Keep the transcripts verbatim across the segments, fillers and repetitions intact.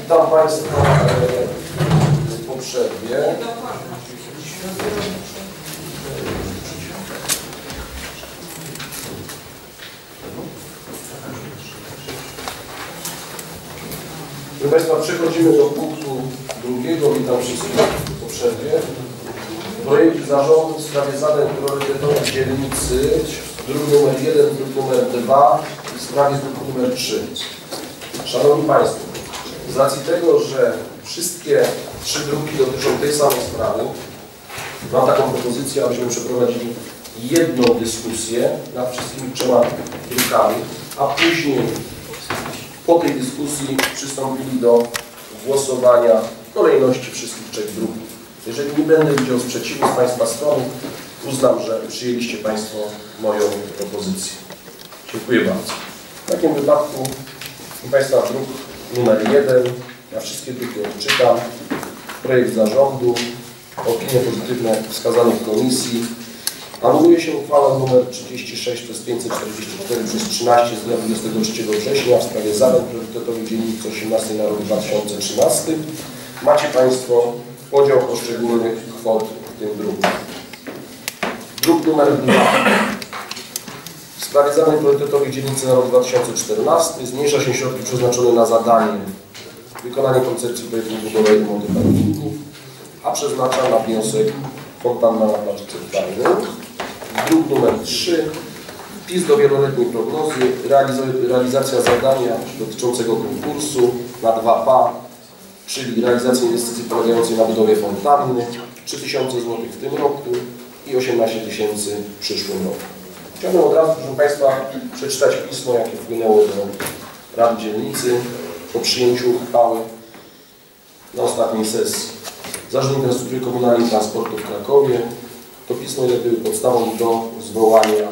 Witam Państwa po przerwie. Proszę Państwa, przechodzimy do punktu drugiego. Witam wszystkich po przerwie. Projekt zarządu w sprawie zadań priorytetowych dzielnicy, druk numer jeden, druk numer dwa i w sprawie druku numer trzy. Szanowni Państwo, z racji tego, że wszystkie trzy druki dotyczą tej samej sprawy, mam taką propozycję, abyśmy przeprowadzili jedną dyskusję nad wszystkimi trzema drukami, a później po tej dyskusji przystąpili do głosowania w kolejności wszystkich trzech druków. Jeżeli nie będę widział sprzeciwu z Państwa strony, uznam, że przyjęliście Państwo moją propozycję. Dziękuję bardzo. W takim wypadku, proszę Państwa, druk numer jeden. Ja wszystkie druki odczytam. Projekt zarządu, opinie pozytywne wskazanych komisji. Anuluje się uchwałę nr trzydzieści sześć przez pięćset czterdzieści cztery przez trzynaście z dnia dwudziestego trzeciego września w sprawie zadań priorytetowych dzielnicy osiemnastej na rok dwa tysiące trzynasty. Macie Państwo podział poszczególnych kwot w tym druku. Druk numer dwa. W sprawie zadań priorytetowych dzielnicy na rok dwa tysiące czternasty zmniejsza się środki przeznaczone na zadanie wykonanie koncepcji projektu budowy remontu parkingów, a przeznacza na wniosek fontanna na placu centralnym. Druk numer trzy. Wpis do wieloletniej prognozy, realizacja zadania dotyczącego konkursu na dwa P A, czyli realizacja inwestycji polegającej na budowie fontanny, trzy tysiące złotych w tym roku i osiemnaście tysięcy w przyszłym roku. Chciałbym od razu, proszę Państwa, przeczytać pismo, jakie wpłynęło do Rady Dzielnicy po przyjęciu uchwały na ostatniej sesji. Zarząd Infrastruktury Komunalnej i Transportu w Krakowie. To pismo jest jakby podstawą do zwołania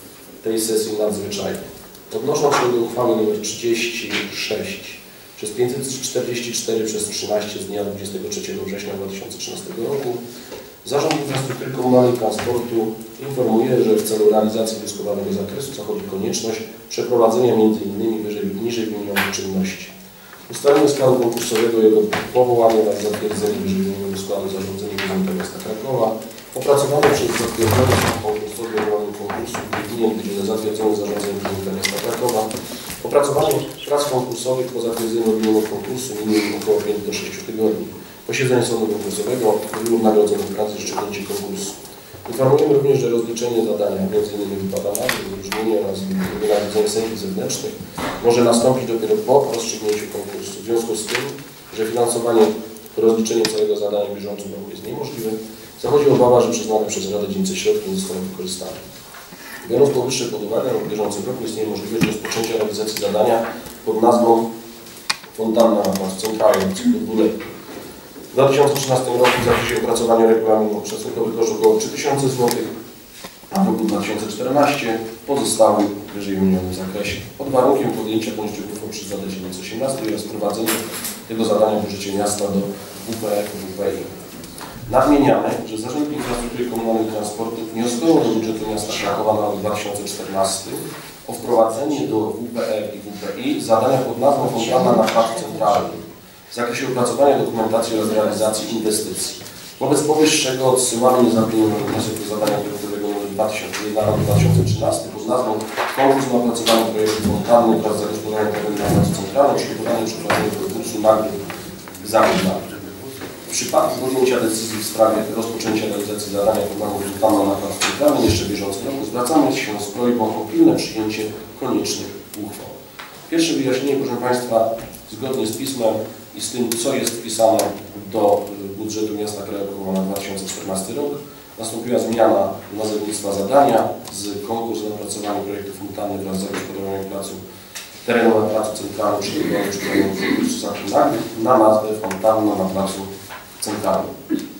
tej sesji nadzwyczajnej. Odnosząc się do uchwały nr trzydzieści sześć przez pięćset czterdzieści cztery przez trzynaście z dnia dwudziestego trzeciego września dwa tysiące trzynastego roku, Zarząd Infrastruktury Komunalnej i Transportu informuje, że w celu realizacji wnioskowanego zakresu zachodzi konieczność przeprowadzenia między innymi wyżej, niżej wymienionych czynności. Ustalenie składu konkursowego, jego powołanie oraz zatwierdzenie wyżej wymienionego składu zarządzenia Urzędu Miasta Krakowa, opracowanie przez zatwierdzenie konkursowy wywołany konkursu winien być zatwierdzony zarządzeniem Urzędu Miasta Krakowa, opracowanie prac konkursowych po zatwierdzeniu odmienionego konkursu minimum około pięć do sześciu tygodni. Posiedzenie sądu konkursowego, wybór nagrodzonych pracy i szczególności konkursu. Informujemy również, że rozliczenie zadania, między innymi wypada na wyróżnienie oraz wynagrodzenie sędziów zewnętrznych, może nastąpić dopiero po rozstrzygnięciu konkursu. W związku z tym, że finansowanie, rozliczenie całego zadania w bieżącym roku jest niemożliwe, zachodzi obawa, że przyznane przez Radę Dzielnicy środki nie zostaną wykorzystane. Biorąc powyższe pod uwagę, w bieżącym roku jest niemożliwość rozpoczęcia realizacji zadania pod nazwą fontanna na placu centralnym cyklu dwuletnim. W dwa tysiące trzynastym roku w zakresie opracowania regulaminu szacunkowy koszt około trzy tysiące złotych, a w roku dwa tysiące czternastym pozostały w wyżej wymienionym zakresie. Pod warunkiem podjęcia poszczególnych przez Radę Dzielnicy osiemnastej oraz wprowadzenia tego zadania w życie miasta do W P R i W P I. Nadmieniamy, że Zarząd Infrastruktury Komunalnej i Transportu wnioskują do budżetu miasta Krakowa na rok dwa tysiące czternasty o wprowadzenie do W P R i W P I zadania pod nazwą fontanna na placu centralnym w zakresie opracowania dokumentacji oraz realizacji inwestycji. Wobec powyższego odsyłamy niezapomniany wniosek do zadania projektowego nr dwa tysiące jeden na rok dwa tysiące trzynasty pod nazwą konkurs na opracowanie projektu fontanny wraz z zagospodarowaniem terenu na placu centralnym, przygotowaniem i przeprowadzeniem konkursu nagród za wydatki. W przypadku podjęcia decyzji w sprawie rozpoczęcia realizacji zadania programu fontanna na placu centralnym jeszcze w bieżącym roku zwracamy się z prośbą o pilne przyjęcie koniecznych uchwał. Pierwsze wyjaśnienie, proszę Państwa, zgodnie z pismem i z tym, co jest wpisane do budżetu miasta Krakowa na dwa tysiące czternasty rok, nastąpiła zmiana nazewnictwa zadania z konkursu na opracowanie projektu fontanny wraz z zagospodarowaniem placu terenu na placu centralnym przygotowanym przygotowanym konkursu nagród na nazwę fontanna na placu centralnym.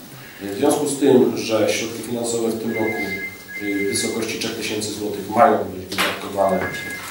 W związku z tym, że środki finansowe w tym roku w wysokości trzech tysięcy złotych mają być wydatkowane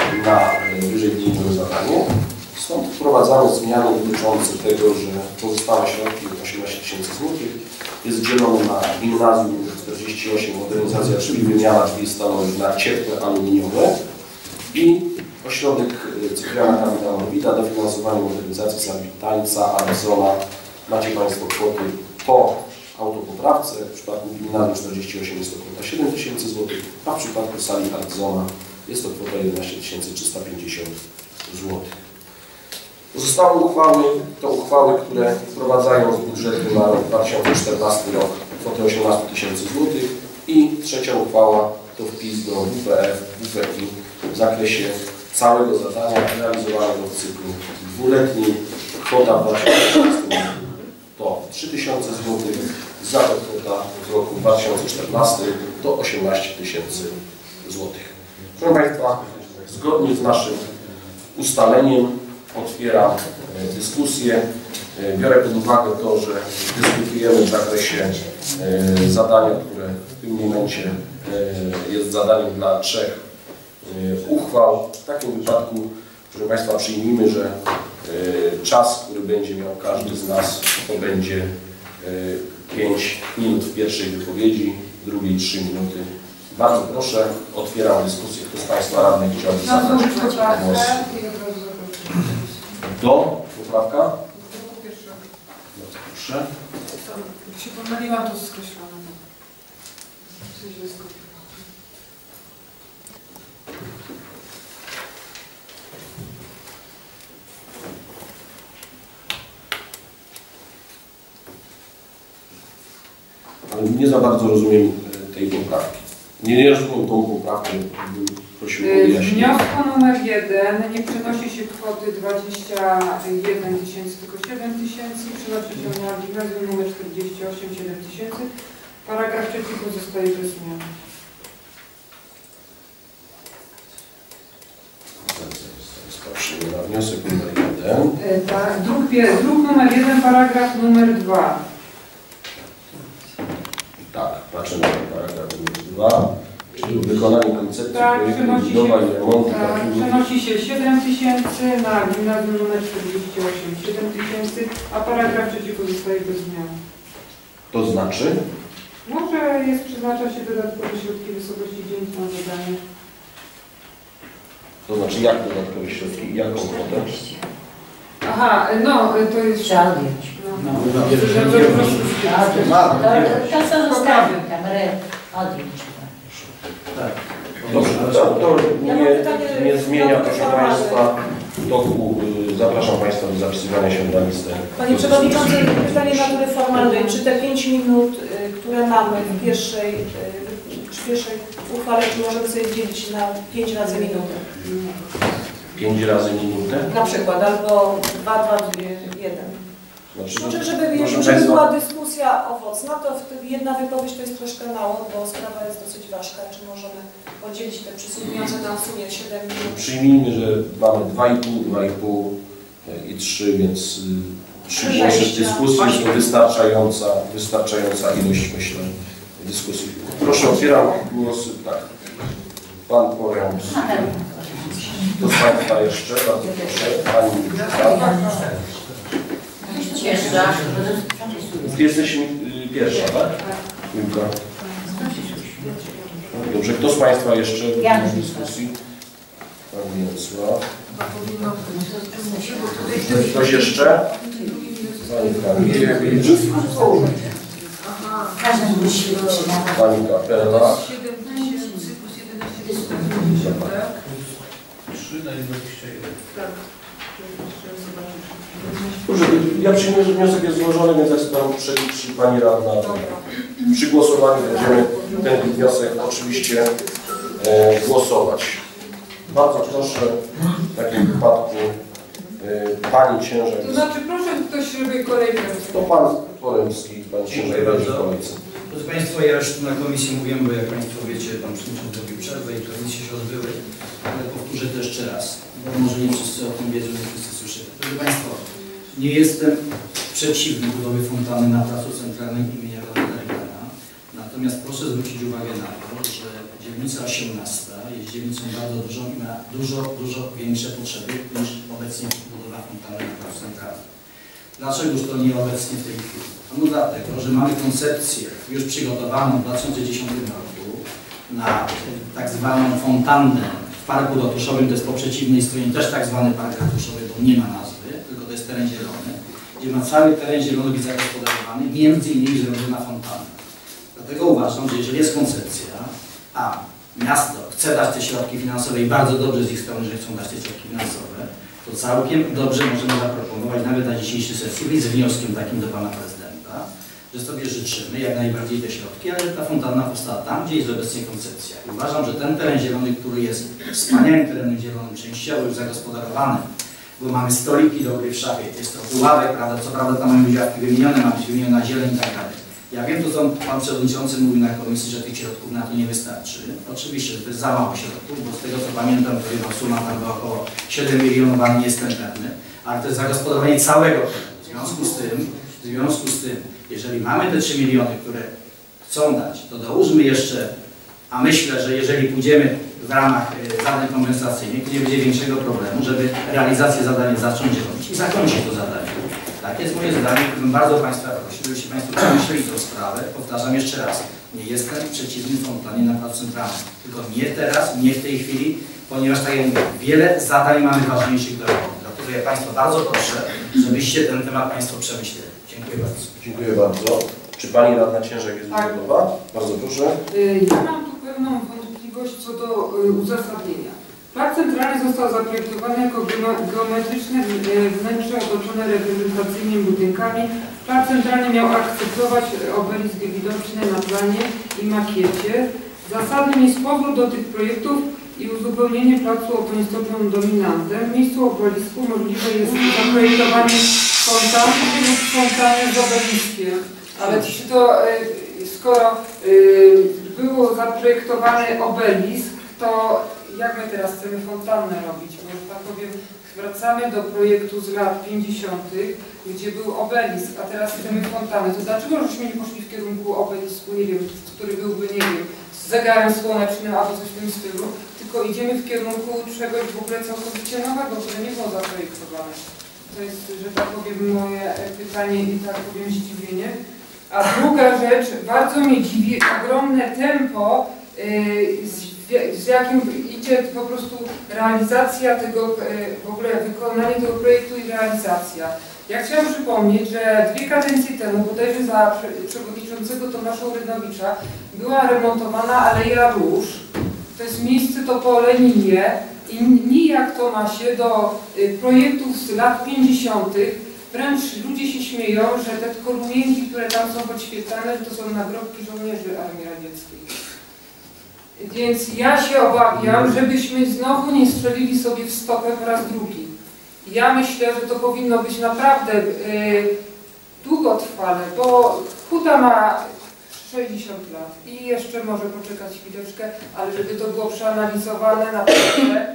na wyżej wymienione zadanie, stąd wprowadzamy zmiany dotyczące tego, że pozostałe środki osiemnaście tysięcy złotych jest dzielone na gimnazjum czterdzieści osiem modernizacja, czyli wymiana drzwi stalowych na ciepłe aluminiowe i Ośrodek Cypriana Kamila-Norwida, dofinansowanie modernizacji sali tańca Arizona. Macie Państwo kwoty po autopoprawce, w przypadku gminalnym czterdzieści osiem jest to kwota siedem tysięcy złotych, a w przypadku sali Arizona jest to kwota jedenaście tysięcy trzysta pięćdziesiąt złotych. Pozostałe uchwały to uchwały, które wprowadzają z budżetu na rok dwa tysiące czternasty rok kwotę osiemnaście tysięcy złotych i trzecia uchwała to wpis do W P F, W P I w zakresie całego zadania realizowanego w cyklu dwuletnim. Kwota w dwa tysiące trzynastym to trzy tysiące złotych, za to kwota w roku dwa tysiące czternastym to osiemnaście tysięcy złotych. Proszę Państwa, zgodnie z naszym ustaleniem otwieram dyskusję. Biorę pod uwagę to, że dyskutujemy w zakresie zadania, które w tym momencie jest zadaniem dla trzech uchwał. W takim wypadku, proszę Państwa, przyjmijmy, że czas, który będzie miał każdy z nas, to będzie pięć minut w pierwszej wypowiedzi, w drugiej trzy minuty. Bardzo proszę, otwieram dyskusję. Kto z Państwa radnych chciałby zabrać głos? Do? Poprawka? Bardzo proszę. Jak się pomyliłam, to skreślone. Coś źle skopiowałam. Ale nie za bardzo rozumiem tej poprawki. Nie, nie rozumiem tą poprawkę. Prosił o W wyjaśnienie. wniosku numer jeden nie przenosi się kwoty dwadzieścia jeden tysięcy, tylko siedem tysięcy. Przenosi się na gimnazjum numer czterdzieści osiem, siedem tysięcy. Paragraf trzeci pozostaje bez zmian. Patrzymy na wniosek numer jeden. E, tak, druk, pier- druk numer jeden, paragraf numer dwa. Tak, patrzę na paragraf numer dwa. Czyli wykonanie koncepcji Tak, projektu przenosi budowa i się, remontu tak, parkingu. przenosi się siedem tysięcy na gimnazjum numer czterdzieści osiem, siedem tysięcy, a paragraf trzeci pozostaje bez zmian. To znaczy? Może jest, przeznacza się dodatkowe środki w wysokości dziewięć na zadanie. To znaczy jak dodatkowe środki i jaką kwotę? Aha, no to jest... Trzeba odjąć. No. No, To no, po prostu To co zostawił tam, re, odjąć. Tak. Dobrze, to, to Ja mam nie, pytanie, nie zmienia, ja proszę formalne. Państwa, toku. y, Zapraszam Państwa do zapisywania się na listę. Panie Przewodniczący, pytanie natury formalnej. Czy te pięć minut, y, które mamy w pierwszej, y, w pierwszej uchwale, czy możemy sobie dzielić na pięć razy minutę? Pięć razy minutę? Na przykład, albo dwa, dwa, jeden. Znaczy, Znaczy, żeby, proszę żeby Państwa, była dyskusja owocna, to wtedy jedna wypowiedź to jest troszkę mało, bo sprawa jest dosyć ważka. Czy możemy podzielić te przysługujące nam w sumie siedem minut? przyjmijmy, że mamy dwa i pół, dwa i pół i trzy, więc y, trzy głosy w dyskusji jest to wystarczająca, wystarczająca ilość, myślę, dyskusji. Proszę, otwieram głosy. Tak. Pan Porębs. To z Państwa jeszcze, bardzo proszę. Pani Milka. Pierwsza. Jesteś y, pierwsza, tak? Milka. Dobrze, kto z Państwa jeszcze w dyskusji? Pan Mieczysław. Ktoś jeszcze? Pani Kamilewicz. Każdy musi być. Pani Kapela. siedem tysięcy plus jedenaście tysięcy, tak? trzy na dwadzieścia jeden. Tak. Dobrze, ja przyjmuję, że wniosek jest złożony, więc jak tam przeliczy Pani Radna. Przy głosowaniu będziemy ten wniosek oczywiście e, głosować. Bardzo proszę w takim wypadku e, Pani Ciężar. To znaczy, proszę, ktoś robi kolejkę. To Pan Poremski, Pan Ciężar Dziękuję będzie w bardzo. kolejce. Proszę Państwa, ja już tu na komisji mówiłem, bo jak Państwo wiecie, Pan Przewodniczący zrobił przerwę i komisje się odbyły, ale powtórzę to jeszcze raz, bo może nie wszyscy o tym wiedzą, nie wszyscy słyszymy. Proszę Państwa, nie jestem przeciwny budowie fontanny na placu centralnym imienia Ronalda Reagana, natomiast proszę zwrócić uwagę na to, że dzielnica osiemnasta jest dzielnicą bardzo dużą i ma dużo, dużo większe potrzeby niż obecnie budowa fontanny na placu centralnym. Dlaczegoż to nie obecnie w tej chwili? No dlatego, że mamy koncepcję już przygotowaną w dwa tysiące dziesiątym roku na tak zwaną fontannę w parku ratuszowym, to jest po przeciwnej stronie też tak zwany park ratuszowy, bo nie ma nazwy, tylko to jest teren zielony, gdzie ma cały teren zielony być zagospodarowany, między innymi zrobiona fontanna. Dlatego uważam, że jeżeli jest koncepcja, a miasto chce dać te środki finansowe i bardzo dobrze z ich strony, że chcą dać te środki finansowe, to całkiem dobrze możemy zaproponować nawet na dzisiejszej sesji z wnioskiem takim do Pana Prezydenta, że sobie życzymy jak najbardziej te środki, ale ta fontanna powstała tam, gdzie jest obecnie koncepcja. I uważam, że ten teren zielony, który jest wspaniałym terenem zielonym, częściowo już zagospodarowany, bo mamy stoliki do gry w szafie, jest to puławek, prawda, co prawda tam mamy działki wymienione, ma być wymieniona zieleń i tak dalej. Ja wiem, to co Pan Przewodniczący mówił na komisji, że tych środków na to nie wystarczy. Oczywiście, że to jest za mało środków, bo z tego co pamiętam, to jedna suma tam była około siedem milionów, ale nie jestem pewny, ale to jest zagospodarowanie całego terenu. W związku z tym, w związku z tym, jeżeli mamy te trzy miliony, które chcą dać, to dołóżmy jeszcze, a myślę, że jeżeli pójdziemy w ramach y, zadań kompensacyjnych, to nie będzie większego problemu, żeby realizację zadania zacząć robić i zakończyć to zadanie. Tak jest moje zdanie, bym bardzo Państwa prosił, żebyście Państwo przemyśleli tę sprawę. Powtarzam jeszcze raz, nie jestem przeciwny fontannie na Placu Centralnym, tylko nie teraz, nie w tej chwili, ponieważ tak jak mówię, wiele zadań mamy ważniejszych do roboty. Dlatego ja Państwa bardzo proszę, żebyście ten temat Państwo przemyśleli. Dziękuję bardzo. Dziękuję bardzo. Czy Pani Radna Ciężek jest Tak. gotowa? Bardzo proszę. Ja mam tu pewną wątpliwość co do uzasadnienia. Plac centralny został zaprojektowany jako geometryczne wnętrze otoczone reprezentacyjnymi budynkami. Plac centralny miał akceptować obelisk widoczny na planie i makiecie. Zasadnym jest powrót do tych projektów i uzupełnienie placu opoństowym dominantem. W miejscu obelisku możliwe jest zaprojektowanie fontanny lub fontanny z obeliskiem. Ale czy to, skoro było zaprojektowany obelisk, to jak my teraz chcemy fontannę robić? Bo, że tak powiem, wracamy do projektu z lat pięćdziesiątych, gdzie był obelisk, a teraz chcemy fontannę. To dlaczego żeśmy nie poszli w kierunku obelisku, nie wiem, który byłby, nie wiem, z zegarem słonecznym albo coś w tym stylu, tylko idziemy w kierunku czegoś w ogóle całkowicie nowego, które nie było zaprojektowane. To jest, że tak powiem, moje pytanie i tak powiem zdziwienie. A druga rzecz, bardzo mnie dziwi ogromne tempo, yy, z, z jakim idzie po prostu realizacja tego, w ogóle wykonanie tego projektu i realizacja. Ja chciałam przypomnieć, że dwie kadencje temu, bodajże za przewodniczącego Tomasza Urydnowicza, była remontowana Aleja Róż. To jest miejsce to po Leninie i nijak to ma się do projektów z lat pięćdziesiątych. Wręcz ludzie się śmieją, że te korumienki, które tam są podświetlane, to są nagrobki żołnierzy Armii Radzieckiej. Więc ja się obawiam, żebyśmy znowu nie strzelili sobie w stopę po raz drugi. Ja myślę, że to powinno być naprawdę yy, długotrwale, bo Huta ma sześćdziesiąt lat i jeszcze może poczekać chwileczkę, ale żeby to było przeanalizowane naprawdę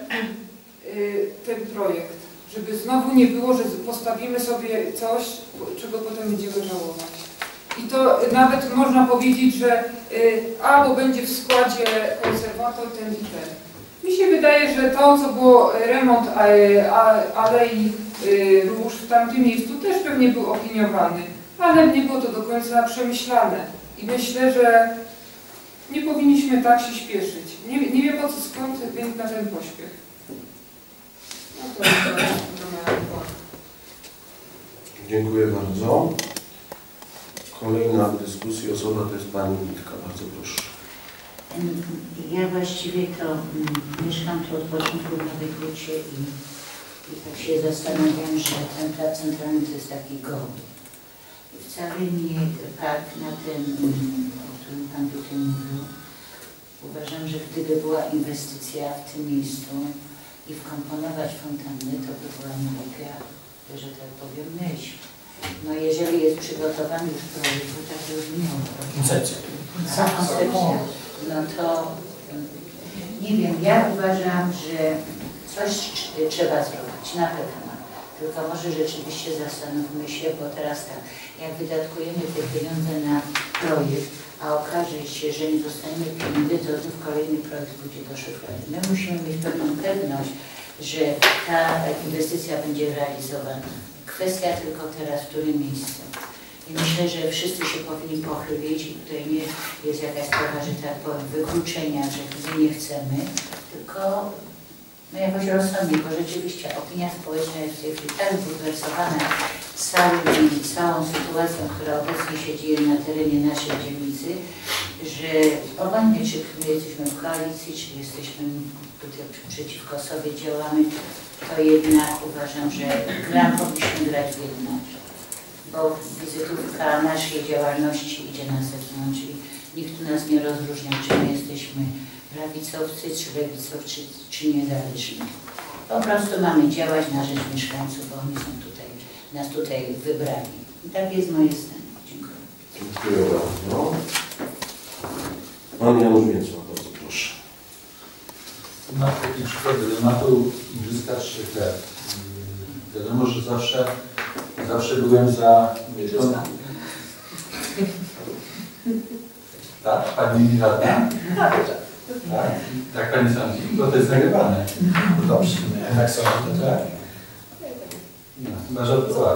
yy, ten projekt. Żeby znowu nie było, że postawimy sobie coś, czego potem będziemy żałować. I to nawet można powiedzieć, że y, albo będzie w składzie konserwator ten i ten. Mi się wydaje, że to, co było remont a, a, Alei y, Róż w tamtym miejscu też pewnie był opiniowany, ale nie było to do końca przemyślane. I myślę, że nie powinniśmy tak się śpieszyć. Nie, nie wiem po co skąd więc na ten pośpiech. No to jest to moja uwaga. Dziękuję bardzo. Kolejna w dyskusji osoba to jest Pani Witka. Bardzo proszę. Ja właściwie to mm, mieszkam tu od początku w Nowej Hucie i, i tak się zastanawiam, że ten plac centralny to jest taki goły. Wcale nie park na ten, o którym Pan tutaj mówił. Uważam, że gdyby była inwestycja w tym miejscu i wkomponować fontannę, to by była głupia, że tak powiem, myśl. No jeżeli jest przygotowany już projekt, bo tak zrozumiałe. Koncepcja. Koncepcja. No to nie wiem, ja uważam, że coś trzeba zrobić, na pewno. Tylko może rzeczywiście zastanówmy się, bo teraz tak, jak wydatkujemy te pieniądze na projekt, a okaże się, że nie dostaniemy pieniędzy, to znów kolejny projekt pójdzie do szuflady. My musimy mieć pewną pewność, że ta inwestycja będzie realizowana. Kwestia tylko teraz, w którym miejscu. I myślę, że wszyscy się powinni pochylić i tutaj nie jest jakaś sprawa, że tak powiem, wykluczenia, że nie chcemy, tylko no jakoś rozsądnie, bo rzeczywiście opinia społeczna jest w tej chwili tak zbulwersowana całymi, całą sytuacją, która obecnie się dzieje na terenie naszej dzielnicy, że obojętnie czy my jesteśmy w koalicji, czy jesteśmy tutaj przeciwko sobie działamy, to jednak uważam, że gram powinniśmy grać w jeden mecz, bo wizytówka naszej działalności idzie na zewnątrz i nikt nas nie rozróżnia, czy my jesteśmy prawicowcy, czy lewicowcy, czy niezależni. Po prostu mamy działać na rzecz mieszkańców, bo oni są tutaj, nas tutaj wybrali. I tak jest moje zdanie. Dziękuję. Dziękuję bardzo. Pan Janusz Mięcła, bardzo proszę. Na taki przykład dylematy Igrzyska trzech lat. Wiadomo, że zawsze, zawsze byłem za... Tak? Pani radna? Tak, Tak? Tak Pani sądzi? Bo to jest nagrywane. No dobrze, no, jak są, to tak. No, chyba żartować.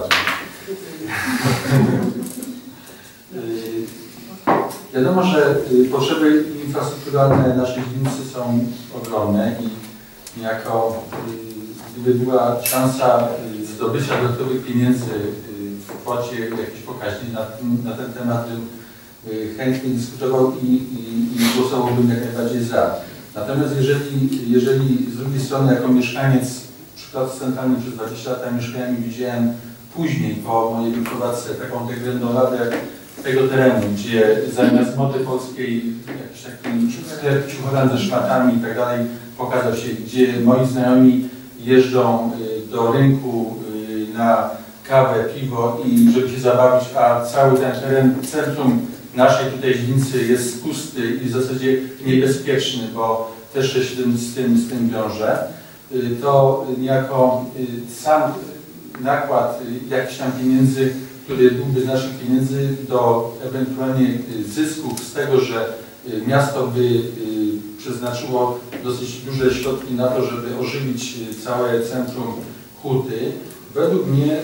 Wiadomo, że potrzeby infrastrukturalne naszej dzielnicy są ogromne i niejako gdyby była szansa zdobycia dodatkowych pieniędzy w kwocie jakiejś pokaźnej, na, na ten temat bym chętnie dyskutował i, i, i głosowałbym jak najbardziej za. Natomiast jeżeli, jeżeli z drugiej strony jako mieszkaniec przy Placu Centralnym przez dwadzieścia lat mieszkałem i widziałem później po mojej wyprowadzce taką degrenowadę tego terenu, gdzie zamiast mody polskiej jakiś taki sklep ciuchoran ze szmatami i tak dalej pokazał się, gdzie moi znajomi jeżdżą do rynku na kawę, piwo i żeby się zabawić, a cały ten teren centrum naszej tutaj dzielnicy jest pusty i w zasadzie niebezpieczny, bo też się z tym, z tym, z tym wiąże, to niejako sam nakład jakichś tam pieniędzy, który byłby z naszych pieniędzy do ewentualnie zysków z tego, że miasto by przeznaczyło dosyć duże środki na to, żeby ożywić całe centrum Huty. Według mnie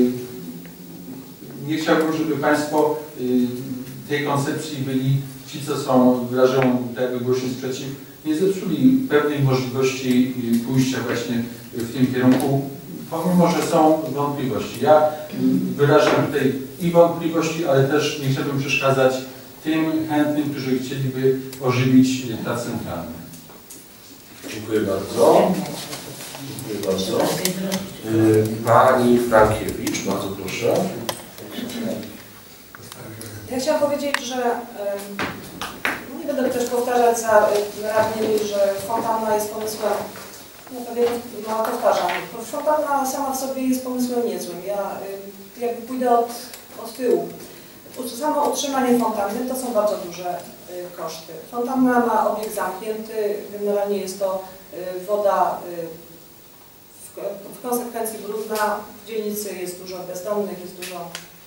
nie chciałbym, żeby Państwo tej koncepcji byli ci, co są, wyrażają jakby głośny sprzeciw, nie zepsuli pewnej możliwości pójścia właśnie w tym kierunku, pomimo że są wątpliwości. Ja wyrażam tutaj i wątpliwości, ale też nie chciałbym przeszkadzać tym chętnym, którzy chcieliby ożywić plac centralny. Dziękuję bardzo. Dziękuję bardzo. Pani Frankiewicz, bardzo proszę. Ja chciałam powiedzieć, że no nie będę też powtarzać za radnymi, że fontanna jest pomysłem, no pewnie no, powtarzam, fontanna sama w sobie jest pomysłem niezłym. Ja jakby pójdę od, od tyłu. Samo utrzymanie fontanny to są bardzo duże koszty. Fontanna ma obieg zamknięty, generalnie jest to woda w, w konsekwencji brudna, w dzielnicy jest dużo bezdomnych, jest dużo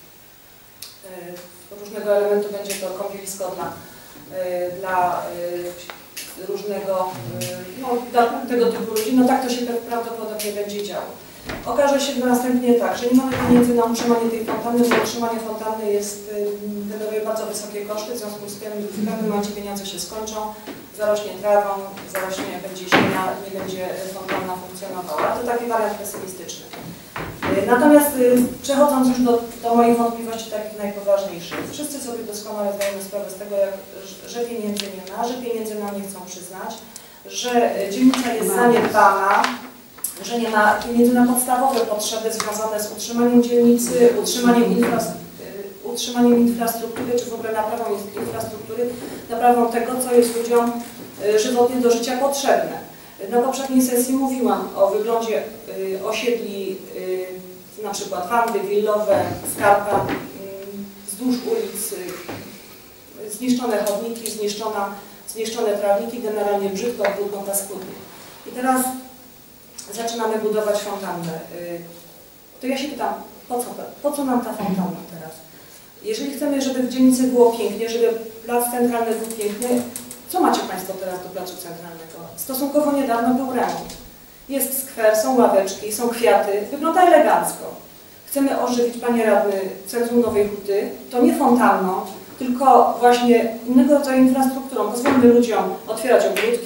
różnego elementu, będzie to kąpielisko dla, dla różnego, no, dla tego typu ludzi, no tak to się prawdopodobnie będzie działo. Okaże się następnie tak, że nie mamy pieniędzy na utrzymanie tej fontanny, bo utrzymanie fontanny jest, generuje bardzo wysokie koszty, w związku z tym w pewnym momencie pieniądze się skończą, zarośnie trawą, zarośnie, będzie ziemia, nie będzie fontanna funkcjonowała. To taki wariant pesymistyczny. Natomiast przechodząc już do, do moich wątpliwości takich najpoważniejszych, wszyscy sobie doskonale zdajemy sprawę z tego, jak, że pieniędzy nie ma, że pieniędzy nam nie chcą przyznać, że dzielnica jest zaniedbana, że nie ma pieniędzy na podstawowe potrzeby związane z utrzymaniem dzielnicy, utrzymaniem, infra, utrzymaniem infrastruktury, czy w ogóle naprawą infrastruktury, naprawą tego, co jest ludziom żywotnie do życia potrzebne. Na poprzedniej sesji mówiłam o wyglądzie y, osiedli, y, na przykład Wandy, Willowe, Skarpa, y, wzdłuż ulic, y, zniszczone chodniki, zniszczona, zniszczone trawniki, generalnie brzydko, brudno, paskudnie. I teraz zaczynamy budować fontannę. Y, to ja się pytam, po co, po co nam ta fontanna teraz? Jeżeli chcemy, żeby w dzielnicy było pięknie, żeby plac centralny był piękny, co macie Państwo teraz do placu centralnego? Stosunkowo niedawno był remont. Jest skwer, są ławeczki, są kwiaty, wygląda elegancko. Chcemy ożywić, Panie Radny, Centrum Nowej Huty, to nie fontanną, tylko właśnie innego rodzaju infrastrukturą. Pozwólmy ludziom otwierać ogródki,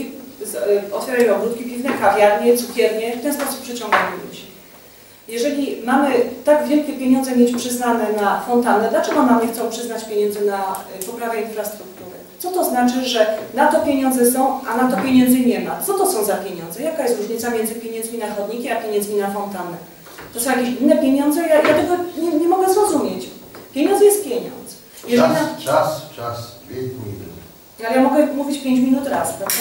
otwierają ogródki piwne, kawiarnie, cukiernie, w ten sposób przyciągają ludzi. Jeżeli mamy tak wielkie pieniądze mieć przyznane na fontannę, dlaczego nam nie chcą przyznać pieniędzy na poprawę infrastruktury? Co to znaczy, że na to pieniądze są, a na to pieniędzy nie ma? Co to są za pieniądze? Jaka jest różnica między pieniędzmi na chodniki, a pieniędzmi na fontannę? To są jakieś inne pieniądze? Ja, ja tego nie, nie mogę zrozumieć. Pieniądz jest pieniądz. Jeżeli Czas, na... czas, czas, dwie minuty. Ale ja mogę mówić pięć minut raz, prawda?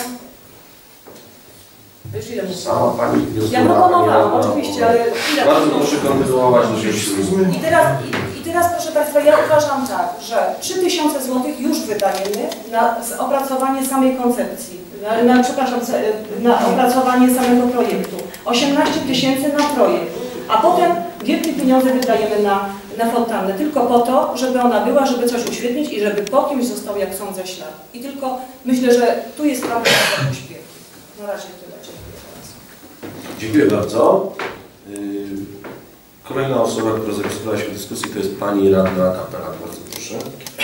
Wiesz, ile Sama mówiłam? Pani Ja wnioskowała, proponowałam, pani oczywiście, ale ile? Bardzo proszę kontynuować do sześciu minut. I teraz, i, I teraz, proszę Państwa, ja uważam tak, że trzy tysiące złotych już wydajemy na opracowanie samej koncepcji, na, na, przepraszam, na opracowanie samego projektu. osiemnaście tysięcy na projekt, a potem wielkie pieniądze wydajemy na, na fontannę, tylko po to, żeby ona była, żeby coś uświetlić i żeby po kimś został, jak sądzę, ślad. I tylko myślę, że tu jest prawda na pośpiechu. Na razie tyle. Dziękuję bardzo. Kolejna osoba, która zapisała się w dyskusji, to jest Pani Radna Kapela. Bardzo proszę.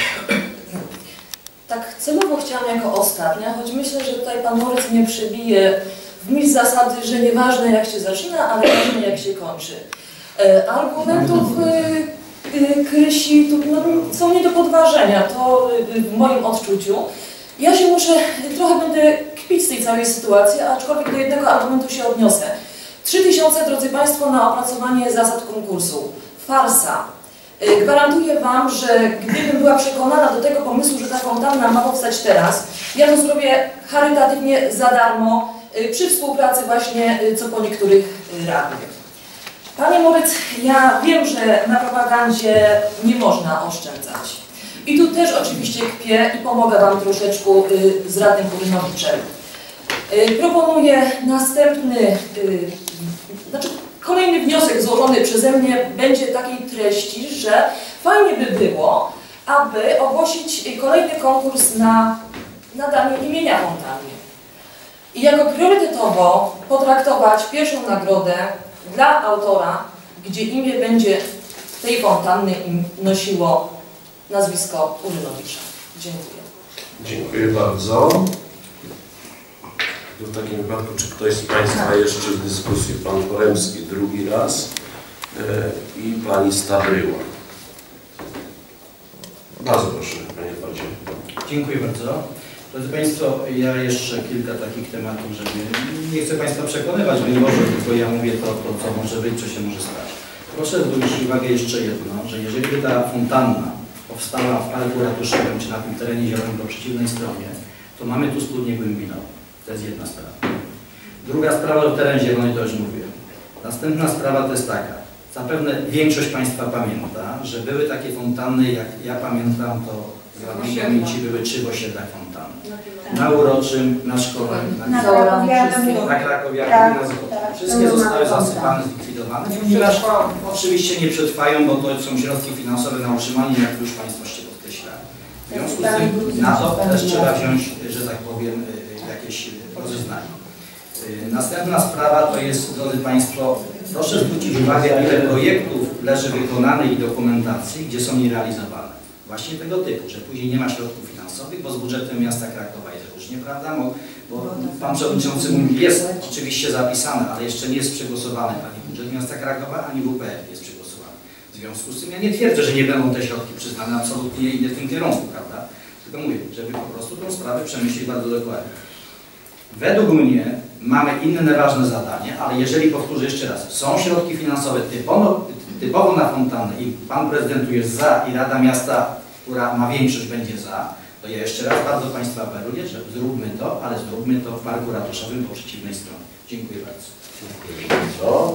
Tak celowo chciałam jako ostatnia, choć myślę, że tutaj Pan Moryc mnie przebije w myśl zasady, że nieważne jak się zaczyna, ale ważne jak się kończy. E, argumentów y, y, Krysi tu, no, są nie do podważenia, to y, w moim odczuciu. Ja się muszę, trochę będę kpić z tej całej sytuacji, aczkolwiek do jednego argumentu się odniosę. trzy tysiące, drodzy Państwo, na opracowanie zasad konkursu. Farsa. Gwarantuję Wam, że gdybym była przekonana do tego pomysłu, że ta fontanna ma powstać teraz, ja to zrobię charytatywnie za darmo, przy współpracy właśnie co po niektórych radnych. Panie Moryc, ja wiem, że na propagandzie nie można oszczędzać. I tu też oczywiście kpię i pomogę Wam troszeczkę z radnym Kurynowiczem. Proponuję następny, znaczy kolejny wniosek złożony przeze mnie będzie takiej treści, że fajnie by było, aby ogłosić kolejny konkurs na nadanie imienia fontannie. I jako priorytetowo potraktować pierwszą nagrodę dla autora, gdzie imię będzie tej fontanny nosiło nazwisko Urynowicza. Dziękuję. Dziękuję bardzo. W takim wypadku, czy ktoś z Państwa jeszcze w dyskusji? Pan Poremski drugi raz yy, i Pani Stabryła. Bardzo proszę, Panie Padzie. Dziękuję bardzo. Drodzy Państwo, ja jeszcze kilka takich tematów, żeby nie chcę Państwa przekonywać, bo nie może, tylko ja mówię to, to, co może być, co się może stać. Proszę zwrócić uwagę jeszcze jedno, że jeżeli by ta fontanna powstała w parku ratuszowym, czy na tym terenie zielonym po przeciwnej stronie, to mamy tu studnię głębiną. To jest jedna sprawa. Druga sprawa, to teren zielony, to już mówię. Następna sprawa to jest taka. Zapewne większość Państwa pamięta, że były takie fontanny, jak ja pamiętam, to z ładnej pamięci były trzy w osiedlach fontanny. Na Uroczym, na Szkolnym, na, na Krakowiaku, na Krakowiaku i na Złotym. Wszystkie zostały zasypane, zlikwidowane, ponieważ oczywiście nie przetrwają, bo to są środki finansowe na utrzymanie, jak już Państwo jeszcze podkreślali. W związku z tym na to też trzeba wziąć, że tak powiem, jakieś rozeznanie. Następna sprawa to jest, drodzy Państwo, proszę zwrócić uwagę, ile projektów leży wykonanych i dokumentacji, gdzie są nierealizowane. Właśnie tego typu, że później nie ma środków finansowych, bo z budżetem miasta Krakowa jest różnie, prawda? Bo, bo Pan Przewodniczący mówi, jest oczywiście zapisane, ale jeszcze nie jest przegłosowany ani budżet miasta Krakowa, ani W P F jest przegłosowany. W związku z tym ja nie twierdzę, że nie będą te środki przyznane, absolutnie idę w tym kierunku, prawda? Tylko mówię, żeby po prostu tę sprawę przemyśleć bardzo dokładnie. Według mnie mamy inne ważne zadanie, ale jeżeli, powtórzę jeszcze raz, są środki finansowe typowo, typowo na fontannę i Pan Prezydent tu jest za i Rada Miasta, która ma większość, będzie za, to ja jeszcze raz bardzo Państwa apeluję, że zróbmy to, ale zróbmy to w Parku Ratuszowym po przeciwnej stronie. Dziękuję bardzo. Dziękuję bardzo.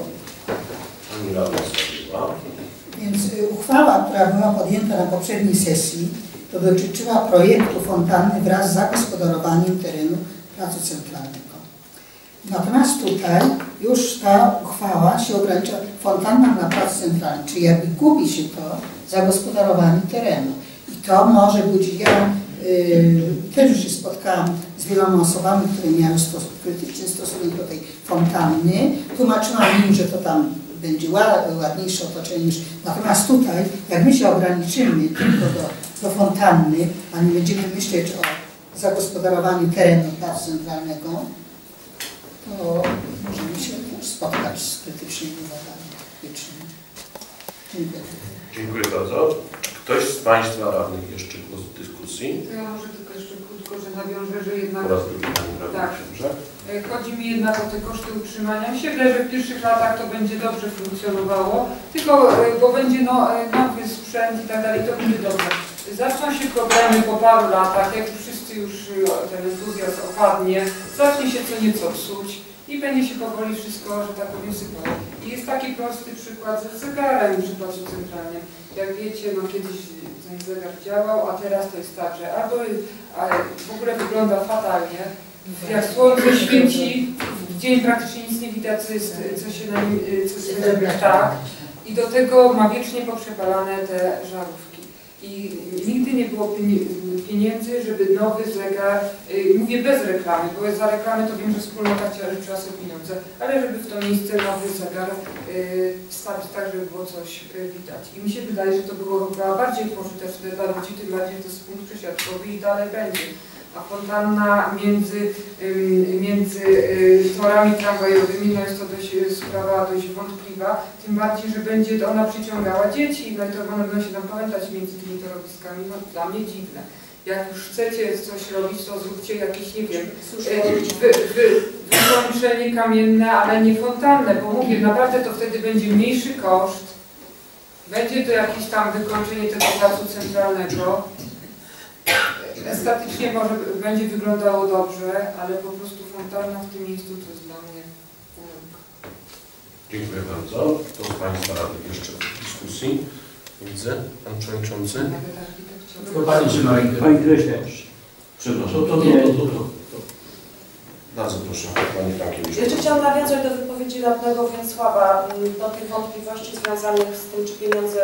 Pani Radna Stabryła. Więc uchwała, która była podjęta na poprzedniej sesji, to dotyczyła projektu fontanny wraz z zagospodarowaniem terenu Placu Centralnego. Natomiast tutaj już ta uchwała się ogranicza fontanna na Placu Centralnym, czyli jakby gubi się to zagospodarowanie terenu. I to może budzić, ja yy, też już się spotkałam z wieloma osobami, które miały stos krytyczny stosunek do tej fontanny. Tłumaczyłam im, że to tam będzie ładniejsze otoczenie niż... Natomiast tutaj, jak my się ograniczymy tylko do, do fontanny, a nie będziemy myśleć o zagospodarowaniu terenu Placu Centralnego, to możemy się spotkać z krytycznymi uwagami. Dziękuję. Dziękuję bardzo. Czy ktoś z Państwa radnych jeszcze głos w dyskusji? To ja może tylko jeszcze krótko, że nawiążę, że jednak... Po raz drugi Pani Radna Tak. Książę. Chodzi mi jednak o te koszty utrzymania. Myślę, że w pierwszych latach to będzie dobrze funkcjonowało, tylko bo będzie no, nowy sprzęt i tak dalej, to będzie dobrze. Zaczną się problemy po paru latach, jak już wszyscy już ten entuzjazm opadnie, zacznie się co nieco psuć i będzie się powoli wszystko, że tak powiem, sypało. I jest taki prosty przykład z zegarem przy Placu Centralnym. Jak wiecie, no kiedyś ten zegar działał, a teraz to jest tak, że albo a w ogóle wygląda fatalnie, jak słońce świeci, w dzień praktycznie nic nie widać, co, jest, co się na nim, co się tak. I do tego ma wiecznie poprzepalane te żarówki. I nigdy nie było pieniędzy, żeby nowy zegar, mówię bez reklamy, bo za reklamę to wiem, że wspólnota chciała, że trzeba sobie pieniądze, ale żeby w to miejsce nowy zegar wstawić tak, żeby było coś widać. I mi się wydaje, że to było chyba bardziej pożyteczne dla ludzi, tym bardziej to jest punkt przesiadkowy i dalej będzie. A fontanna między, między torami tramwajowymi, no jest to dość, sprawa dość wątpliwa, tym bardziej, że będzie ona przyciągała dzieci, no i to one będą się tam pamiętać między tymi torowiskami, no dla mnie dziwne. Jak już chcecie coś robić, to zróbcie jakieś, nie wiem, wy, wy, wykończenie kamienne, ale nie fontanne, bo mówię, naprawdę to wtedy będzie mniejszy koszt, będzie to jakieś tam wykończenie tego placu centralnego. Estetycznie może będzie wyglądało dobrze, ale po prostu fontanna w tym miejscu to jest dla mnie pomyłka. Dziękuję bardzo. Kto z Państwa radnych jeszcze w dyskusji? Widzę. Pan Przewodniczący. To Pani trzyma rękę. Pani Krysie. Przepraszam. To, to, to, to, to. Bardzo proszę, Pani Frankiewicz. Jeszcze chciałam nawiązać do wypowiedzi radnego Więcława, do tych wątpliwości związanych z tym, czy pieniądze,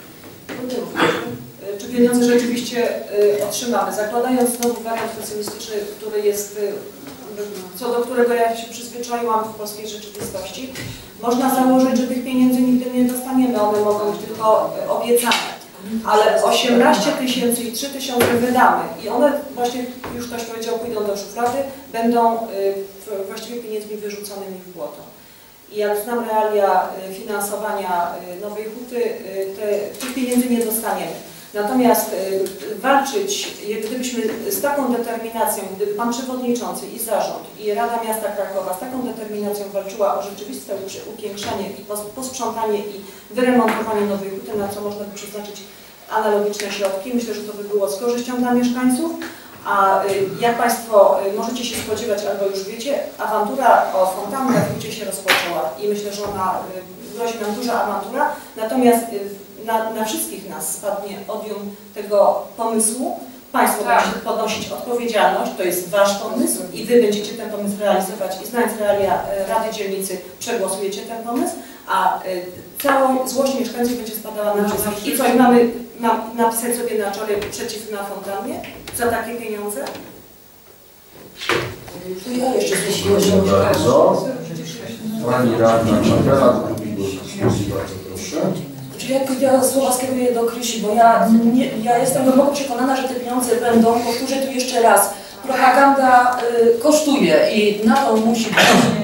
czy pieniądze rzeczywiście otrzymamy. Zakładając znowu wariant pesymistyczny, który jest, co do którego ja się przyzwyczaiłam w polskiej rzeczywistości, można założyć, że tych pieniędzy nigdy nie dostaniemy, one mogą być tylko obiecane. Ale osiemnaście tysięcy i trzy tysiące wydamy i one właśnie, już ktoś powiedział, pójdą do szuflady, będą właściwie pieniędzmi wyrzuconymi w błoto. I jak znam realia finansowania Nowej Huty, te, tych pieniędzy nie dostaniemy. Natomiast walczyć, gdybyśmy z taką determinacją, gdyby Pan Przewodniczący i Zarząd i Rada Miasta Krakowa z taką determinacją walczyła o rzeczywiste upiększanie i posprzątanie i wyremontowanie Nowej Huty, na co można by przeznaczyć analogiczne środki, myślę, że to by było z korzyścią dla mieszkańców. A jak Państwo możecie się spodziewać, albo już wiecie, awantura o fontannę w Hucie się rozpoczęła i myślę, że ona grozi nam duża awantura, natomiast na, na wszystkich nas spadnie odium tego pomysłu. Państwo tak. będzie podnosić odpowiedzialność, to jest Wasz pomysł i Wy będziecie ten pomysł realizować i znając realia Rady Dzielnicy przegłosujecie ten pomysł, a cała złość mieszkańców będzie spadała na wszystkich. I co, mamy na, napisać sobie na czole przeciw na fontannie za takie pieniądze? Ja jeszcze Dziękuję bardzo. Pani Radna Czapela, drugi głos w dyskusji, bardzo proszę. Jak ja słowa skieruję do Krysi, bo ja, nie, ja jestem głęboko przekonana, że te pieniądze będą, powtórzę tu jeszcze raz, propaganda y, kosztuje i na to musi być.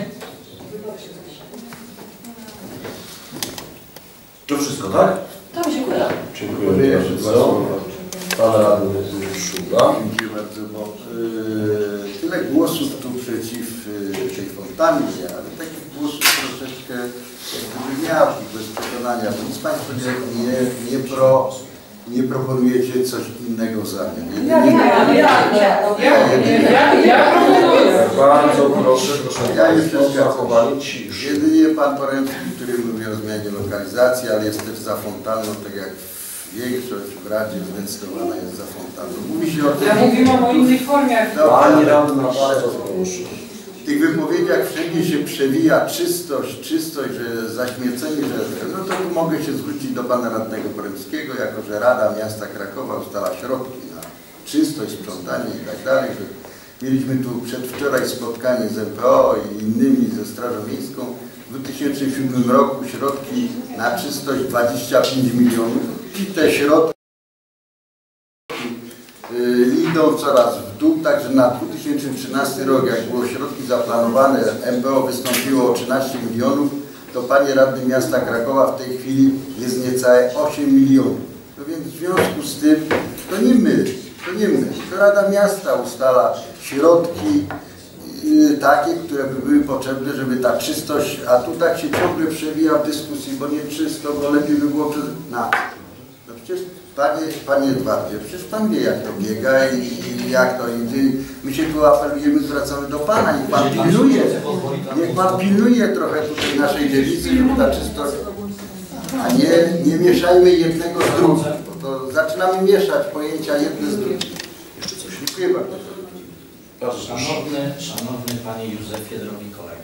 To wszystko, tak? Tak, dziękuję. Dziękuję bardzo. Pan Radny Szuba. Dziękuję bardzo, bo y, tyle głosów tu przeciw y, tej fontannie, ale takich głosów troszeczkę wybrzmiałych, bez przekonania, bo nic Państwo nie, nie, nie, pro, nie proponujecie coś innego w zamian. Ja, ja, ja, ja, ja proponuję. Bardzo proszę, proszę Ja jeszcze o zachowanie ciszy. Jedynie Pan Porębski, który mówi o zmianie lokalizacji, ale jest też za fontanną, tak jak większość w Radzie zdecydowana jest za fontanną. Mówi się o tym... Ja mówiłam o innej formie. Pani Radna, bardzo proszę. W tych wypowiedziach wszędzie się przewija czystość, czystość, że zaśmiecenie, że no to tu mogę się zwrócić do Pana Radnego Porębskiego, jako że Rada Miasta Krakowa ustala środki na czystość, sprzątanie i tak dalej. Mieliśmy tu przedwczoraj spotkanie z M P O i innymi ze Strażą Miejską. W dwa tysiące siódmym roku środki na czystość dwadzieścia pięć milionów i te środki idą coraz w dół, także na dwa tysiące trzynasty rok, jak było środki zaplanowane, M P O wystąpiło o trzynaście milionów, to panie radny miasta Krakowa w tej chwili jest niecałe osiem milionów. No więc w związku z tym, to nie my, to nie my, to Rada Miasta ustala środki yy, takie, które by były potrzebne, żeby ta czystość, a tu tak się ciągle przewija w dyskusji, bo nie czysto, bo lepiej by było przez... Na. No przecież panie, panie Edwardzie, przecież pan wie jak to biega i, i jak to idzie. My się tu apelujemy, zwracamy do pana, niech pan pilnuje, niech pan pilnuje trochę tutaj naszej dzielnicy, żeby ta czystość... A nie, nie mieszajmy jednego z drugim, bo to zaczynamy mieszać pojęcia jedne z drugim. Jeszcze coś. Dziękuję bardzo. Bardzo proszę. Szanowny, szanowny panie Józefie, drogi kolego.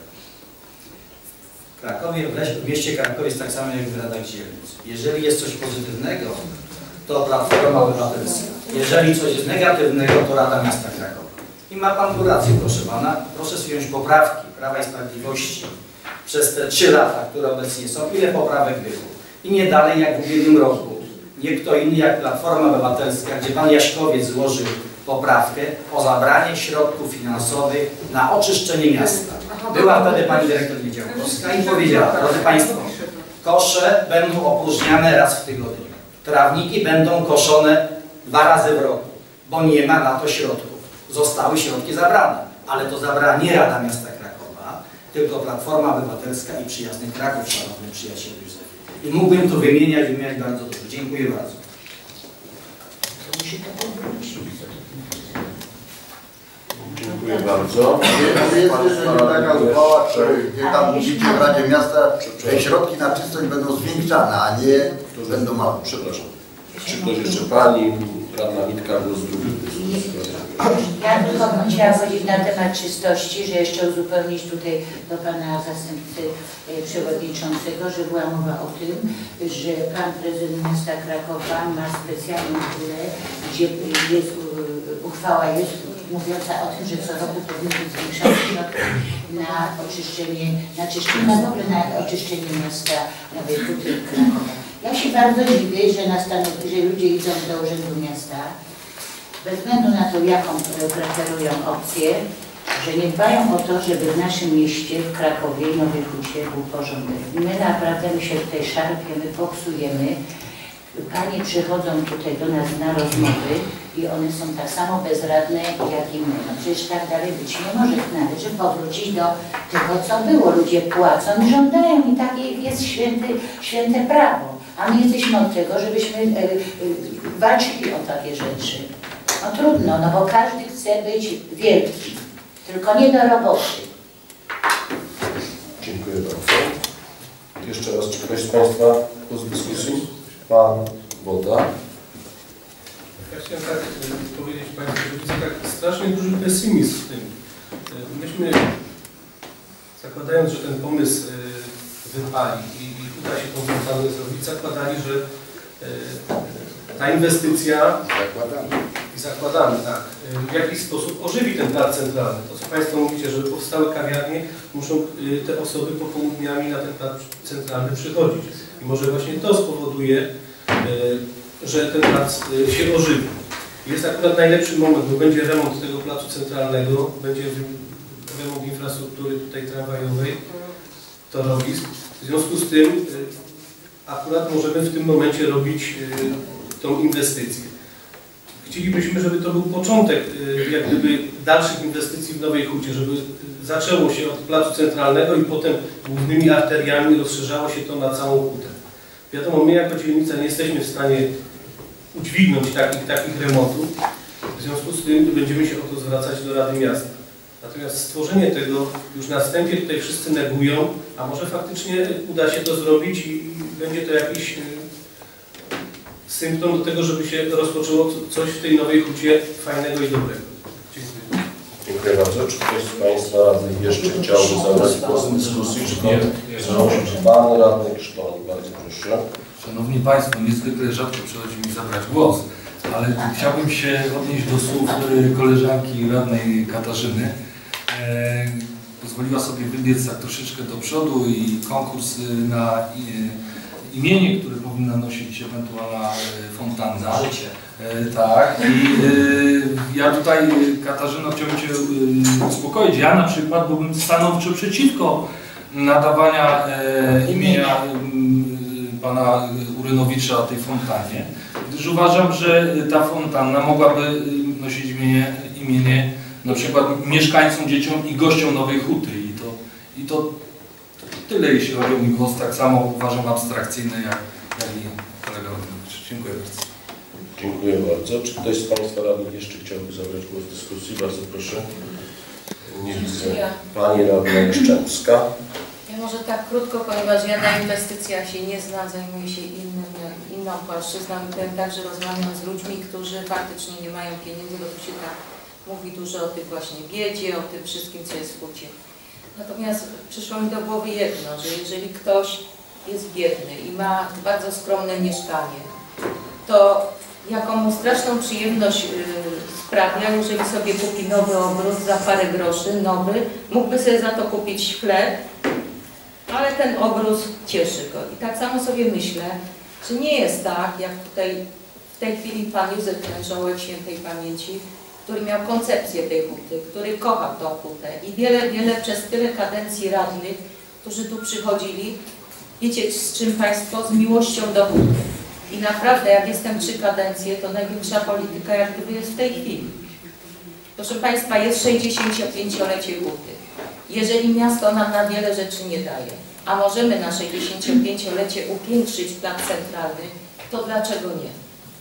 W Krakowie, w mieście Krakowie jest tak samo jak w radach dzielnic. Jeżeli jest coś pozytywnego, to Platforma Obywatelska. Jeżeli coś jest negatywnego, to Rada Miasta Krakowa. I ma pan tu rację, proszę pana. Proszę przyjąć poprawki Prawa i Sprawiedliwości przez te trzy lata, które obecnie są. Ile poprawek było? I nie dalej jak w ubiegłym roku. Nie kto inny jak Platforma Obywatelska, gdzie pan Jaśkowiec złożył poprawkę o zabranie środków finansowych na oczyszczenie miasta. Była wtedy pani dyrektor Niedziałkowska i powiedziała, drodzy państwo, kosze będą opróżniane raz w tygodniu. Trawniki będą koszone dwa razy w roku, bo nie ma na to środków. Zostały środki zabrane, ale to zabrała nie Rada Miasta Krakowa, tylko Platforma Obywatelska i Przyjazny Kraków, szanowny przyjacielu Józef. I mógłbym to wymieniać, wymieniać bardzo dużo. Dziękuję bardzo. Dziękuję bardzo. Jest jeszcze taka uchwała, gdzie tam mówicie w Radzie Miasta, że środki na czystość będą zwiększane, a nie będą małe. Przepraszam. Czy ktoś jeszcze pani, radna Witka, głos drugi? Ja tylko chciałam powiedzieć na temat czystości, że jeszcze uzupełnić tutaj do pana zastępcy przewodniczącego, że była mowa o tym, że pan prezydent miasta Krakowa ma specjalną chwilę, gdzie jest, uchwała jest mówiąca o tym, że co roku powinny być zwiększane środki na oczyszczenie, na czyszczenie, w ogóle na oczyszczenie miasta Nowej Huty i Krakowa. Ja się bardzo dziwię, że na stanow, że ludzie idą do urzędu miasta, bez względu na to, jaką preferują opcję, że nie dbają o to, żeby w naszym mieście, w Krakowie i Nowej Hucie był porządek. My naprawdę my się tutaj szarpiemy, popsujemy. Panie przychodzą tutaj do nas na rozmowy i one są tak samo bezradne jak i my. No przecież tak dalej być nie może. Należy powrócić do tego, co było. Ludzie płacą i żądają i takie jest święty, święte prawo. A my jesteśmy od tego, żebyśmy y, y, walczyli o takie rzeczy. No trudno, no bo każdy chce być wielki, tylko nie do roboty. Dziękuję bardzo. Jeszcze raz, czy ktoś z Państwa głos w dyskusji? Pan Woda. Ja chciałem tak y, powiedzieć Państwu, że widzę tak strasznie duży pesymizm w tym. Y, myśmy, zakładając, że ten pomysł y, wypali i, i uda się tą fontanę zrobić, zakładali, że y, ta inwestycja Zakładamy. i zakładamy, tak, y, w jakiś sposób ożywi ten plac centralny. To, co Państwo mówicie, żeby powstały kawiarnie, muszą y, te osoby popołudniami na ten plac centralny przychodzić. I może właśnie to spowoduje, że ten plac się ożywi. Jest akurat najlepszy moment, bo będzie remont tego placu centralnego, będzie remont infrastruktury tutaj tramwajowej, torowisk. W związku z tym akurat możemy w tym momencie robić tą inwestycję. Chcielibyśmy, żeby to był początek jak gdyby dalszych inwestycji w Nowej Hucie, żeby zaczęło się od placu centralnego i potem głównymi arteriami rozszerzało się to na całą hutę. Wiadomo, my jako dzielnica nie jesteśmy w stanie udźwignąć takich, takich remontów, w związku z tym będziemy się o to zwracać do Rady Miasta. Natomiast stworzenie tego już na wstępie tutaj wszyscy negują, a może faktycznie uda się to zrobić i będzie to jakiś symptom do tego, żeby się rozpoczęło coś w tej Nowej Hucie fajnego i dobrego. Dziękuję. Dziękuję bardzo. Czy ktoś z Państwa radnych jeszcze chciałby zabrać głos w dyskusji? Czy nie? Pan radny Krzysztof, bardzo proszę. Szanowni Państwo, niezwykle rzadko przychodzi mi zabrać głos, ale chciałbym się odnieść do słów koleżanki radnej Katarzyny. E, pozwoliła sobie wybiec tak troszeczkę do przodu i konkurs na imienie, które powinna nosić ewentualna e, fontanna. Życie. E, tak. I e, ja tutaj, Katarzyno, chciałbym Cię e, uspokoić. Ja na przykład byłbym stanowczo przeciwko nadawania e, imienia e, pana Urynowicza tej fontannie, gdyż uważam, że ta fontanna mogłaby nosić imienie, imienie na przykład mieszkańcom, dzieciom i gościom Nowej Huty. I to, i to tyle, jeśli chodzi o mój głos. Tak samo uważam abstrakcyjny jak, jak i kolega Urynowicz. Dziękuję bardzo. Dziękuję bardzo. Czy ktoś z Państwa radnych jeszcze chciałby zabrać głos w dyskusji? Bardzo proszę. Nie widzę. Pani radna Jaszczemska. Ja może tak krótko, ponieważ ja na inwestycjach się nie znam, zajmuję się innym, inną płaszczyzną i powiem tak, że rozmawiam z ludźmi, którzy faktycznie nie mają pieniędzy, bo tu się tak mówi dużo o tym właśnie biedzie, o tym wszystkim, co jest w hucie. Natomiast przyszło mi do głowy jedno, że jeżeli ktoś jest biedny i ma bardzo skromne mieszkanie, to jaką mu straszną przyjemność yy, sprawia, jeżeli sobie kupi nowy obrót za parę groszy, nowy, mógłby sobie za to kupić chleb, ale ten obróz cieszy go. I tak samo sobie myślę, że nie jest tak, jak tutaj w tej chwili pan Józef Krężołek świętej pamięci, który miał koncepcję tej huty, który kochał tą hutę i wiele, wiele przez tyle kadencji radnych, którzy tu przychodzili, wiecie z czym Państwo? Z miłością do huty. I naprawdę, jak jestem trzy kadencje, to największa polityka jak gdyby jest w tej chwili. Proszę Państwa, jest sześćdziesięciopięciolecie huty. Jeżeli miasto nam na wiele rzeczy nie daje, a możemy na sześćdziesięciopięciolecie upiększyć plac centralny, to dlaczego nie?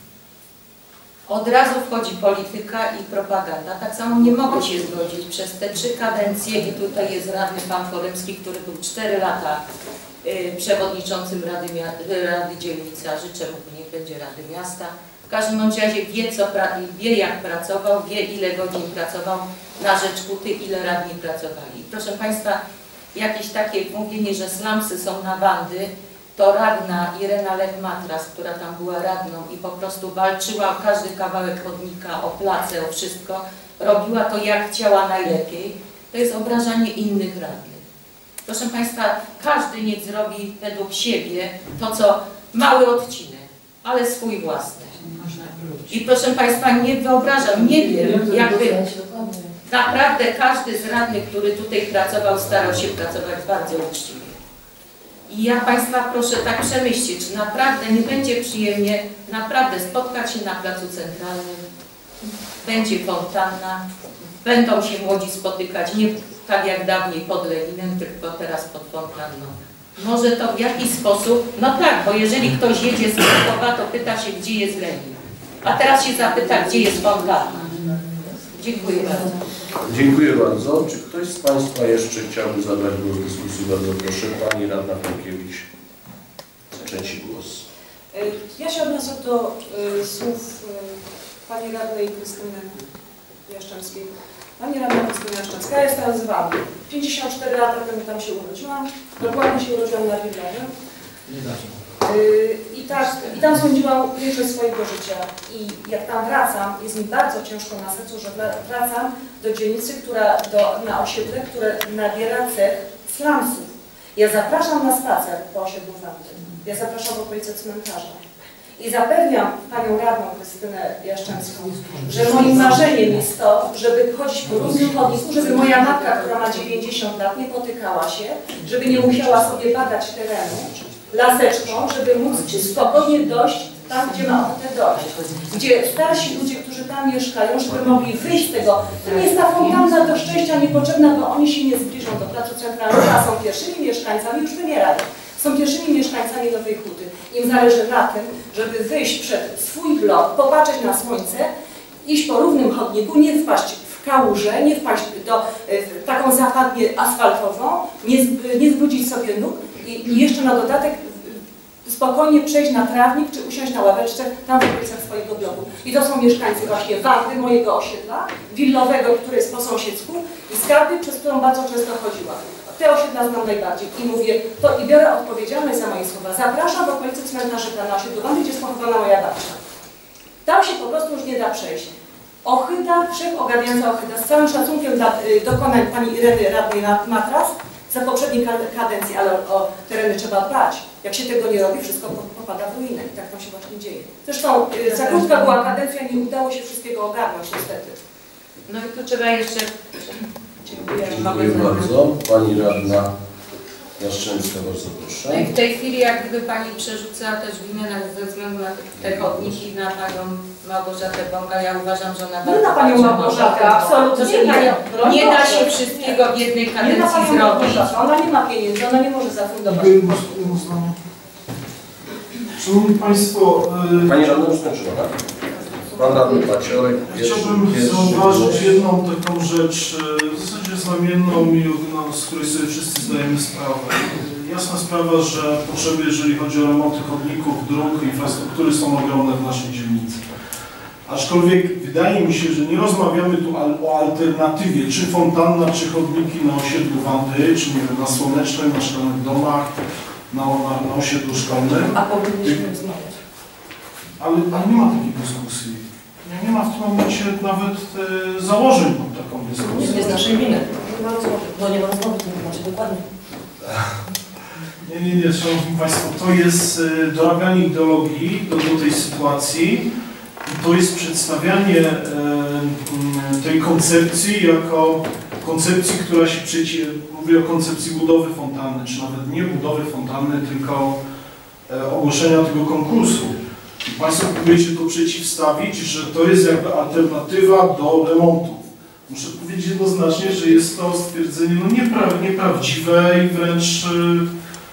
Od razu wchodzi polityka i propaganda. Tak samo nie mogę się zgodzić przez te trzy kadencje i tutaj jest radny pan Foremski, który był cztery lata y, przewodniczącym Rady, Rady Dzielnicy, a życzę mu, niech będzie Rady Miasta. W każdym razie wie, co, wie jak pracował, wie ile godzin pracował na rzecz huty, ile radni pracowali. Proszę Państwa, jakieś takie mówienie, że slumsy są na bandy, to radna Irena Lech-Matras, która tam była radną i po prostu walczyła o każdy kawałek chodnika, o place, o wszystko, robiła to jak chciała najlepiej, to jest obrażanie innych radnych. Proszę Państwa, każdy niech zrobi według siebie to, co mały odcinek, ale swój własny. I proszę Państwa, nie wyobrażam, nie wiem, jakby naprawdę każdy z radnych, który tutaj pracował, starał się pracować bardzo uczciwie. I ja Państwa proszę tak przemyślcie, czy naprawdę nie będzie przyjemnie naprawdę spotkać się na placu centralnym, będzie fontanna, będą się młodzi spotykać, nie tak jak dawniej pod Leninem, tylko teraz pod fontanną. Może to w jakiś sposób, no tak, bo jeżeli ktoś jedzie z Krakowa, to pyta się, gdzie jest Lenin. A teraz się zapyta, gdzie jest fontanna. Dziękuję bardzo. Dziękuję bardzo. Czy ktoś z Państwa jeszcze chciałby zabrać głos w dyskusji? Bardzo proszę. Pani radna Frankiewicz. Trzeci głos. Ja się odniosę do y, słów y, pani radnej Krystyny Jaszczemskiej. Pani radna Krystyna Jaszczemska, ja jestem z Wami. pięćdziesiąt cztery lata temu tam się urodziłam. Dokładnie się urodziłam na Riverze. Yy, I, tak, I tam spędziłam większość swojego życia. I jak tam wracam, jest mi bardzo ciężko na sercu, że wracam do dzielnicy, która, do, na osiedle, które nabiera cech slumsów. Ja zapraszam na spacer po osiedlu Wandy. Ja zapraszam w okolice cmentarza. I zapewniam panią radną Krystynę Jaszczemską, że moim marzeniem jest to, żeby chodzić po różnym chodniku, żeby moja matka, która ma dziewięćdziesiąt lat, nie potykała się, żeby nie musiała sobie badać terenu laseczką, żeby móc spokojnie dojść tam, gdzie ma ochotę dojść. Gdzie starsi ludzie, którzy tam mieszkają, żeby mogli wyjść z tego. To nie jest ta fontanna do szczęścia niepotrzebna, bo oni się nie zbliżą do placu centralnego, a są pierwszymi mieszkańcami, już wymierają. Są pierwszymi mieszkańcami Nowej Huty. Im zależy na tym, żeby wyjść przed swój blok, popatrzeć na słońce, iść po równym chodniku, nie wpaść w kałużę, nie wpaść do w taką zapadnię asfaltową, nie, nie zwrócić sobie nóg i, i jeszcze na dodatek spokojnie przejść na trawnik, czy usiąść na ławeczce tam w okolicach swojego bloku. I to są mieszkańcy właśnie Wandy, mojego osiedla, willowego, który jest po sąsiedzku i Skarby, przez którą bardzo często chodziłam. Te osiedla znam najbardziej i mówię to i biorę odpowiedzialność za moje słowa. Zapraszam w okolicy cmentarzy na osiedlu Wandy, gdzie jest pochowana moja babcia. Tam się po prostu już nie da przejść. Ohyda, wszechogarniająca ohyda. Z całym szacunkiem dla y, dokonań pani Ireny Radnej Matras, za poprzedniej kadencji, ale o tereny trzeba dbać. Jak się tego nie robi, wszystko popada w ruinę i tak to się właśnie dzieje. Zresztą za krótka była kadencja, nie udało się wszystkiego ogarnąć niestety. No i tu trzeba jeszcze... Dziękuję. Dziękuję bardzo. Pani radna Jaszczębska, bardzo proszę. No i w tej chwili jak gdyby Pani przerzuca też winę ze względu na te chodniki na Panią Małgorzatę Bąga. Ja uważam, że ona Nie na Panią Małgorzatę, absolutnie nie. Nie, nie da się wszystkiego w jednej kadencji zrobić. Ona nie ma pieniędzy, ona nie może zafundować. Szanowni Państwo, Pani radna już skończyła, tak? Pan radny Paciorek, chciałbym zauważyć jedną taką rzecz, w zasadzie znamienną i no, z której sobie wszyscy zdajemy sprawę. Jasna sprawa, że potrzeby, jeżeli chodzi o remonty chodników, dróg, infrastruktury są ogromne w naszej dzielnicy. Aczkolwiek wydaje mi się, że nie rozmawiamy tu o alternatywie, czy fontanna, czy chodniki na osiedlu Wandy, czy nie wiem, na Słonecznej, na Szklanych Domach, na, na, na osiedlu szkolnym. A powinniśmy rozmawiać. Ale, ale nie ma takiej dyskusji. Nie, nie ma w tym momencie nawet e, założeń pod taką dyskusję. Nie z naszej winy. Nie ma rozmowy, bo nie ma rozmowy, to nie znaczy dokładnie. Nie, nie, nie, Szanowni Państwo, to jest e, dorabianie ideologii do, do tej sytuacji. To jest przedstawianie e, tej koncepcji jako koncepcji, która się przecie, mówię o koncepcji budowy fontanny, czy nawet nie budowy fontanny, tylko e, ogłoszenia tego konkursu. I Państwo próbujecie to przeciwstawić, że to jest jakby alternatywa do remontów. Muszę powiedzieć jednoznacznie, że jest to stwierdzenie no niepra nieprawdziwe i wręcz e,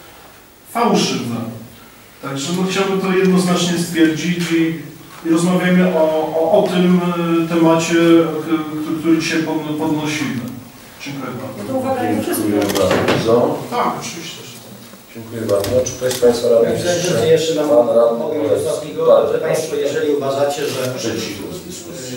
fałszywe. Także no, chciałbym to jednoznacznie stwierdzić i, i rozmawiamy o, o, o tym temacie, który dzisiaj podnosimy. Dziękuję bardzo. Dziękuję bardzo. Tak, oczywiście. Dziękuję bardzo. Czy ktoś z Państwa radnych jeszcze, jeszcze mam Pan radny mogę jest ostatniego, że Państwo, jeżeli uważacie, że... Przeciw dyskusji.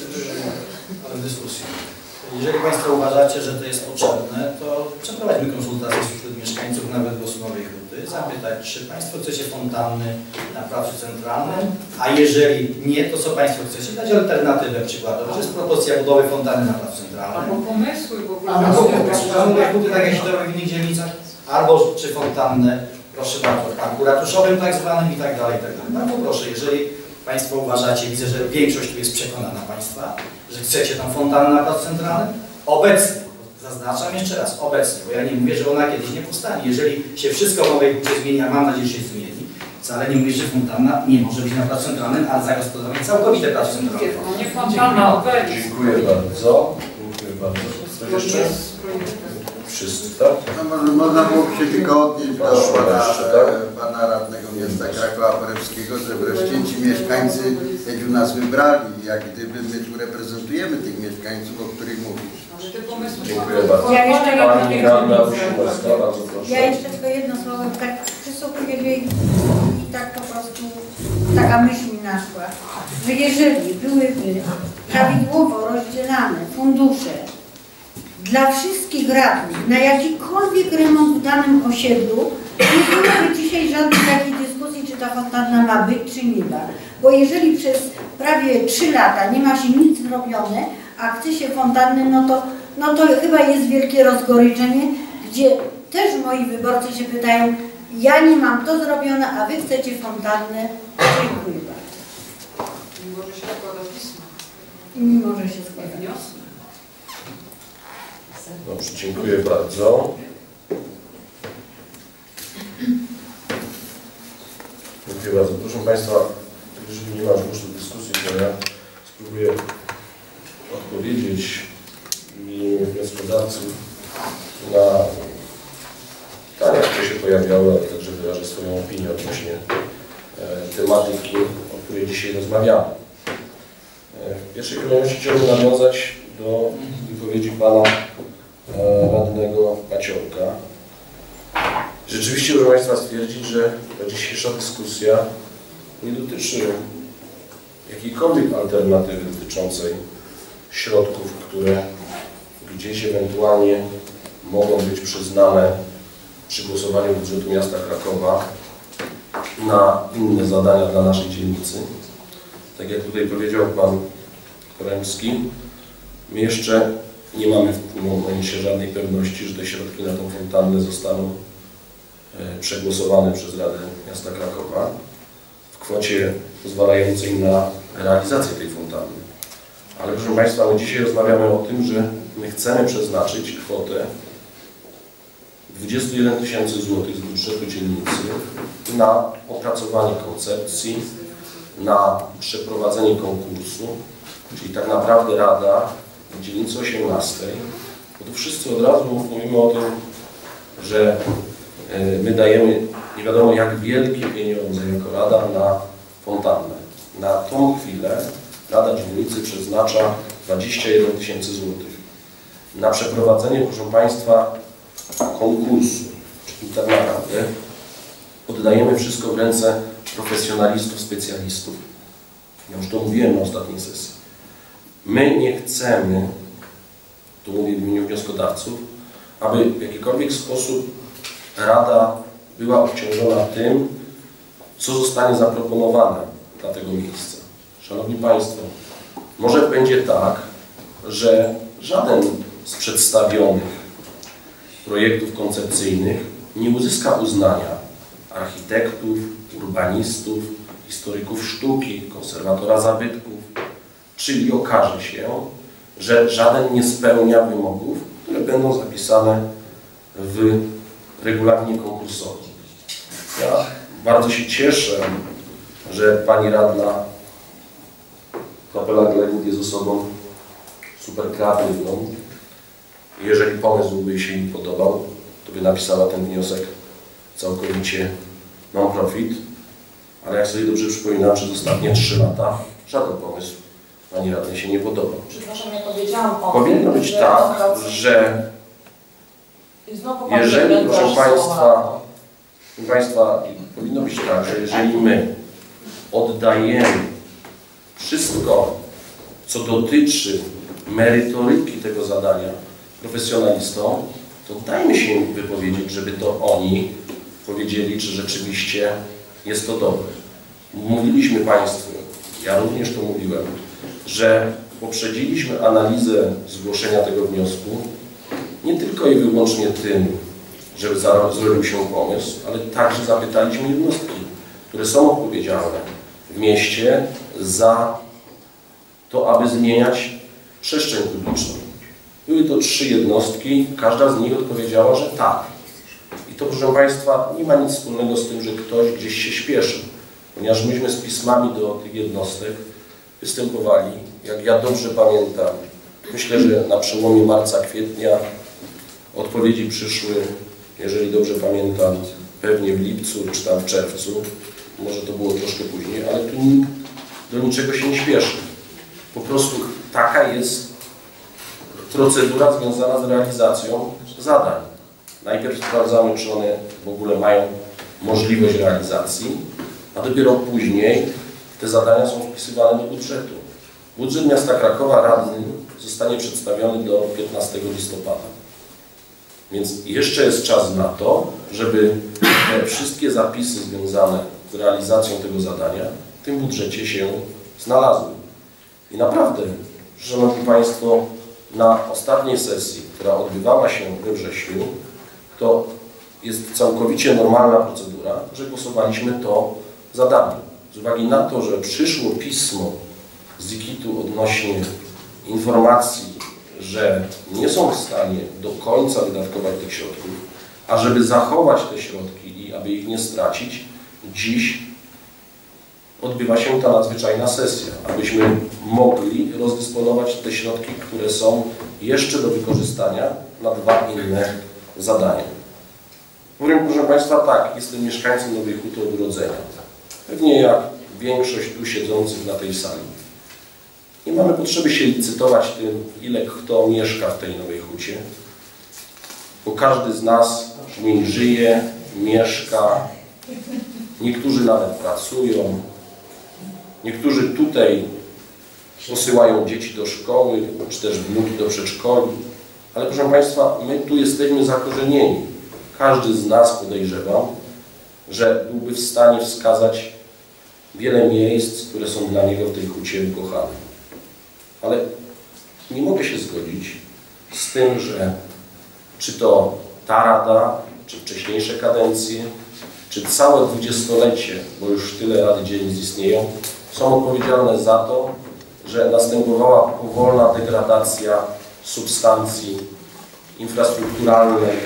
dyskusji. Jeżeli Państwo uważacie, że to jest potrzebne, to przeprowadźmy konsultacje wśród mieszkańców nawet Głosunowej Huty, zapytać, czy Państwo chcecie fontanny na placu centralnym, a jeżeli nie, to co Państwo chcecie? Dać alternatywę przykładowo, że jest propozycja budowy fontanny na placu centralnym. Albo pomysły w ogóle. Albo pomysły, Huty, tak jak się to robi w innych dzielnicach, albo czy fontannę, proszę bardzo, w parku ratuszowym tak zwanym i tak dalej, i tak dalej. Bardzo proszę, jeżeli Państwo uważacie, widzę, że większość tu jest przekonana Państwa, że chcecie tą fontannę na placu centralnym, obecnie, zaznaczam jeszcze raz, obecnie, bo ja nie mówię, że ona kiedyś nie powstanie. Jeżeli się wszystko w nowej hucie zmieni, a mam nadzieję, że się zmieni, wcale nie mówię, że fontanna nie może być na placu centralnym, ale zagospodarowanie całkowite placu centralnego. Nie fontanna, obecnie. Dziękuję bardzo. Dziękuję bardzo. Coś jeszcze? Wszyscy, tak? No, może, można było się tylko odnieść do pana, jeszcze, tak? pana radnego miasta Krakowa Porewskiego, że wreszcie ci mieszkańcy jak nas wybrali, jak gdyby my tu reprezentujemy tych mieszkańców, o których mówisz. Dziękuję bardzo. Ja jeszcze Pani jedno- radna Usiłowska, bardzo proszę. Ja jeszcze tylko jedno słowo, tak przysłuchuję i, i tak po prostu taka myśl mi naszła, że jeżeli byłyby prawidłowo rozdzielane fundusze dla wszystkich radnych na jakikolwiek remont w danym osiedlu, nie byłoby dzisiaj żadnej takiej dyskusji, czy ta fontanna ma być, czy nie ma. Bo jeżeli przez prawie trzy lata nie ma się nic zrobione, a chce się fontanny, no to, no to chyba jest wielkie rozgoryczenie, gdzie też moi wyborcy się pytają, ja nie mam to zrobione, a wy chcecie fontannę. Dziękuję bardzo. Mimo, że się składa pismo. I mimo, że się składa wniosek. Dobrze, dziękuję bardzo. Dziękuję bardzo. Proszę Państwa, jeżeli nie ma już do dyskusji, to ja spróbuję odpowiedzieć i wnioskodawców na pytania, które się pojawiały, ale także wyrażę swoją opinię odnośnie e, tematyki, o której dzisiaj rozmawiamy. E, w pierwszej kolejności chciałbym nawiązać do wypowiedzi Pana e, radnego Paciorka. Rzeczywiście, proszę Państwa, stwierdzić, że ta dzisiejsza dyskusja nie dotyczy jakiejkolwiek alternatywy dotyczącej środków, które gdzieś ewentualnie mogą być przyznane przy głosowaniu budżetu miasta Krakowa na inne zadania dla naszej dzielnicy. Tak jak tutaj powiedział Pan Poremski, my jeszcze nie mamy w tym momencie żadnej pewności, że te środki na tą fontannę zostaną przegłosowane przez Radę Miasta Krakowa w kwocie pozwalającej na realizację tej fontanny. Ale proszę Państwa, my dzisiaj rozmawiamy o tym, że my chcemy przeznaczyć kwotę dwadzieścia jeden tysięcy złotych z budżetu dzielnicy na opracowanie koncepcji, na przeprowadzenie konkursu, czyli tak naprawdę Rada w dzielnicy osiemnastej, bo tu wszyscy od razu mówimy o tym, że my dajemy nie wiadomo jak wielkie pieniądze jako Rada na fontannę. Na tą chwilę Rada Dzielnicy przeznacza dwadzieścia jeden tysięcy złotych. Na przeprowadzenie, proszę Państwa, konkursu, czyli tak naprawdę oddajemy wszystko w ręce profesjonalistów, specjalistów. Ja już to mówiłem na ostatniej sesji. My nie chcemy, tu mówię w imieniu wnioskodawców, aby w jakikolwiek sposób Rada była obciążona tym, co zostanie zaproponowane dla tego miejsca. Szanowni Państwo, może będzie tak, że żaden z przedstawionych projektów koncepcyjnych nie uzyska uznania architektów, urbanistów, historyków sztuki, konserwatora zabytków, czyli okaże się, że żaden nie spełnia wymogów, które będą zapisane w regulaminie konkursowym. Ja bardzo się cieszę, że Pani Radna Kapela Glegów jest osobą super kreatywną. Jeżeli pomysł by się jej podobał, to by napisała ten wniosek całkowicie non-profit, ale jak sobie dobrze przypominam, przez ostatnie trzy lata żaden pomysł Pani Radnej się nie podobał. Przepraszam, ja powiedziałam o Powinno tym, być że tak, że jeżeli, proszę Państwa, proszę Państwa, powinno być tak, że jeżeli my oddajemy wszystko, co dotyczy merytoryki tego zadania profesjonalistom, to dajmy się im wypowiedzieć, żeby to oni powiedzieli, czy rzeczywiście jest to dobre. Mówiliśmy Państwu, ja również to mówiłem, że poprzedziliśmy analizę zgłoszenia tego wniosku nie tylko i wyłącznie tym, żeby zrobił się pomysł, ale także zapytaliśmy jednostki, które są odpowiedzialne w mieście za to, aby zmieniać przestrzeń publiczną. Były to trzy jednostki, każda z nich odpowiedziała, że tak. I to, proszę Państwa, nie ma nic wspólnego z tym, że ktoś gdzieś się śpieszy, ponieważ myśmy z pismami do tych jednostek występowali, jak ja dobrze pamiętam, myślę, że na przełomie marca, kwietnia odpowiedzi przyszły, jeżeli dobrze pamiętam, pewnie w lipcu czy tam w czerwcu, może to było troszkę później, ale tu nikt do niczego się nie śpieszy. Po prostu taka jest procedura związana z realizacją zadań. Najpierw sprawdzamy, czy one w ogóle mają możliwość realizacji, a dopiero później te zadania są wpisywane do budżetu. Budżet miasta Krakowa radny zostanie przedstawiony do piętnastego listopada. Więc jeszcze jest czas na to, żeby te wszystkie zapisy związane z realizacją tego zadania w tym budżecie się znalazły. I naprawdę, Szanowni Państwo, na ostatniej sesji, która odbywała się we wrześniu, to jest całkowicie normalna procedura, że głosowaliśmy to zadanie. Z uwagi na to, że przyszło pismo z I K I T-u odnośnie informacji, że nie są w stanie do końca wydatkować tych środków, a żeby zachować te środki i aby ich nie stracić, dziś odbywa się ta nadzwyczajna sesja, abyśmy mogli rozdysponować te środki, które są jeszcze do wykorzystania na dwa inne zadania. Powiem, proszę Państwa, tak, jestem mieszkańcem Nowej Huty od urodzenia. Pewnie jak większość tu siedzących na tej sali. Nie mamy potrzeby się licytować tym, ile kto mieszka w tej Nowej Hucie, bo każdy z nas w niej żyje, mieszka, niektórzy nawet pracują, niektórzy tutaj posyłają dzieci do szkoły, czy też wnuki do przedszkoli, ale proszę Państwa, my tu jesteśmy zakorzenieni. Każdy z nas, podejrzewam, że byłby w stanie wskazać wiele miejsc, które są dla niego w tej hucie ukochane. Ale nie mogę się zgodzić, z tym, że czy to ta Rada, czy wcześniejsze kadencje, czy całe dwudziestolecie, bo już tyle Rady Dzielnic istnieją, są odpowiedzialne za to, że następowała powolna degradacja substancji infrastrukturalnej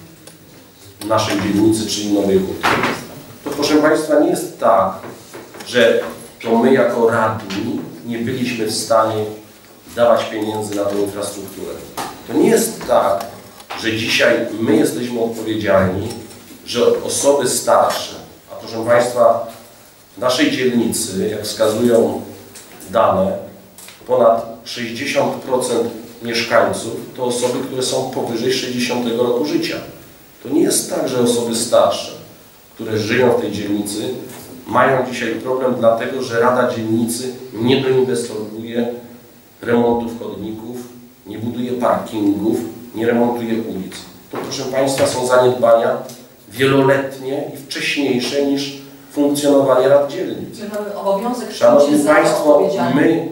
naszej dzielnicy, czyli Nowej Huty. To, proszę Państwa, nie jest tak, że to my jako radni nie byliśmy w stanie dawać pieniędzy na tę infrastrukturę. To nie jest tak, że dzisiaj my jesteśmy odpowiedzialni, że osoby starsze, a proszę Państwa, w naszej dzielnicy, jak wskazują dane, ponad sześćdziesiąt procent mieszkańców to osoby, które są powyżej sześćdziesiątego roku życia. To nie jest tak, że osoby starsze, które żyją w tej dzielnicy, mają dzisiaj problem dlatego, że Rada Dzielnicy nie doinwestowuje remontów chodników, nie buduje parkingów, nie remontuje ulic. To, proszę Państwa, są zaniedbania wieloletnie i wcześniejsze niż funkcjonowanie Rad Dzielnic. My mamy obowiązek Szanowni za Państwo, odpowiedzialność. my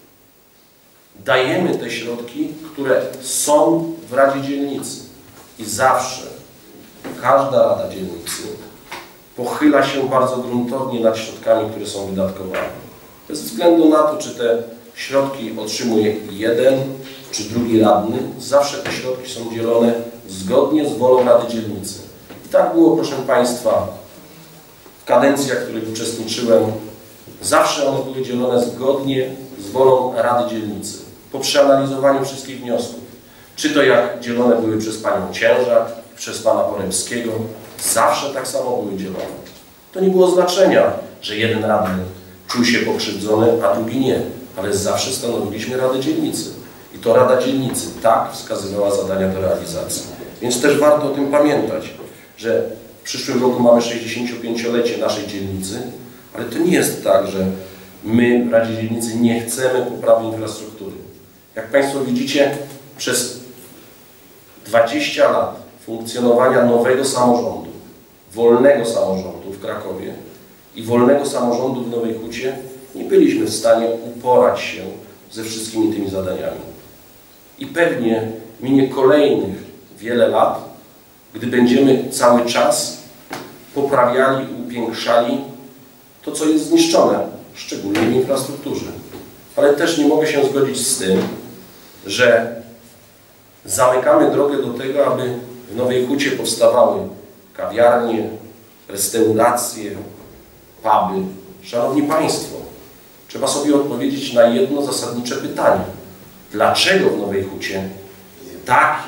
dajemy te środki, które są w Radzie Dzielnicy i zawsze każda Rada Dzielnicy pochyla się bardzo gruntownie nad środkami, które są wydatkowane. Bez względu na to, czy te środki otrzymuje jeden czy drugi radny, zawsze te środki są dzielone zgodnie z wolą Rady Dzielnicy. I tak było, proszę Państwa, w kadencjach, w których uczestniczyłem, zawsze one były dzielone zgodnie z wolą Rady Dzielnicy. Po przeanalizowaniu wszystkich wniosków. Czy to jak dzielone były przez Panią Ciężak, przez Pana Poremskiego, zawsze tak samo były dzielone. To nie było znaczenia, że jeden radny czuł się pokrzywdzony, a drugi nie. Ale zawsze stanowiliśmy Radę Dzielnicy. I to Rada Dzielnicy tak wskazywała zadania do realizacji. Więc też warto o tym pamiętać, że w przyszłym roku mamy sześćdziesięciopięciolecie naszej dzielnicy, ale to nie jest tak, że my w Radzie Dzielnicy nie chcemy poprawy infrastruktury. Jak Państwo widzicie, przez dwadzieścia lat funkcjonowania nowego samorządu, wolnego samorządu w Krakowie i wolnego samorządu w Nowej Hucie nie byliśmy w stanie uporać się ze wszystkimi tymi zadaniami. I pewnie minie kolejnych wiele lat, gdy będziemy cały czas poprawiali i upiększali to, co jest zniszczone, szczególnie w infrastrukturze. Ale też nie mogę się zgodzić z tym, że zamykamy drogę do tego, aby w Nowej Hucie powstawały kawiarnie, restauracje, puby. Szanowni Państwo, trzeba sobie odpowiedzieć na jedno zasadnicze pytanie. Dlaczego w Nowej Hucie takie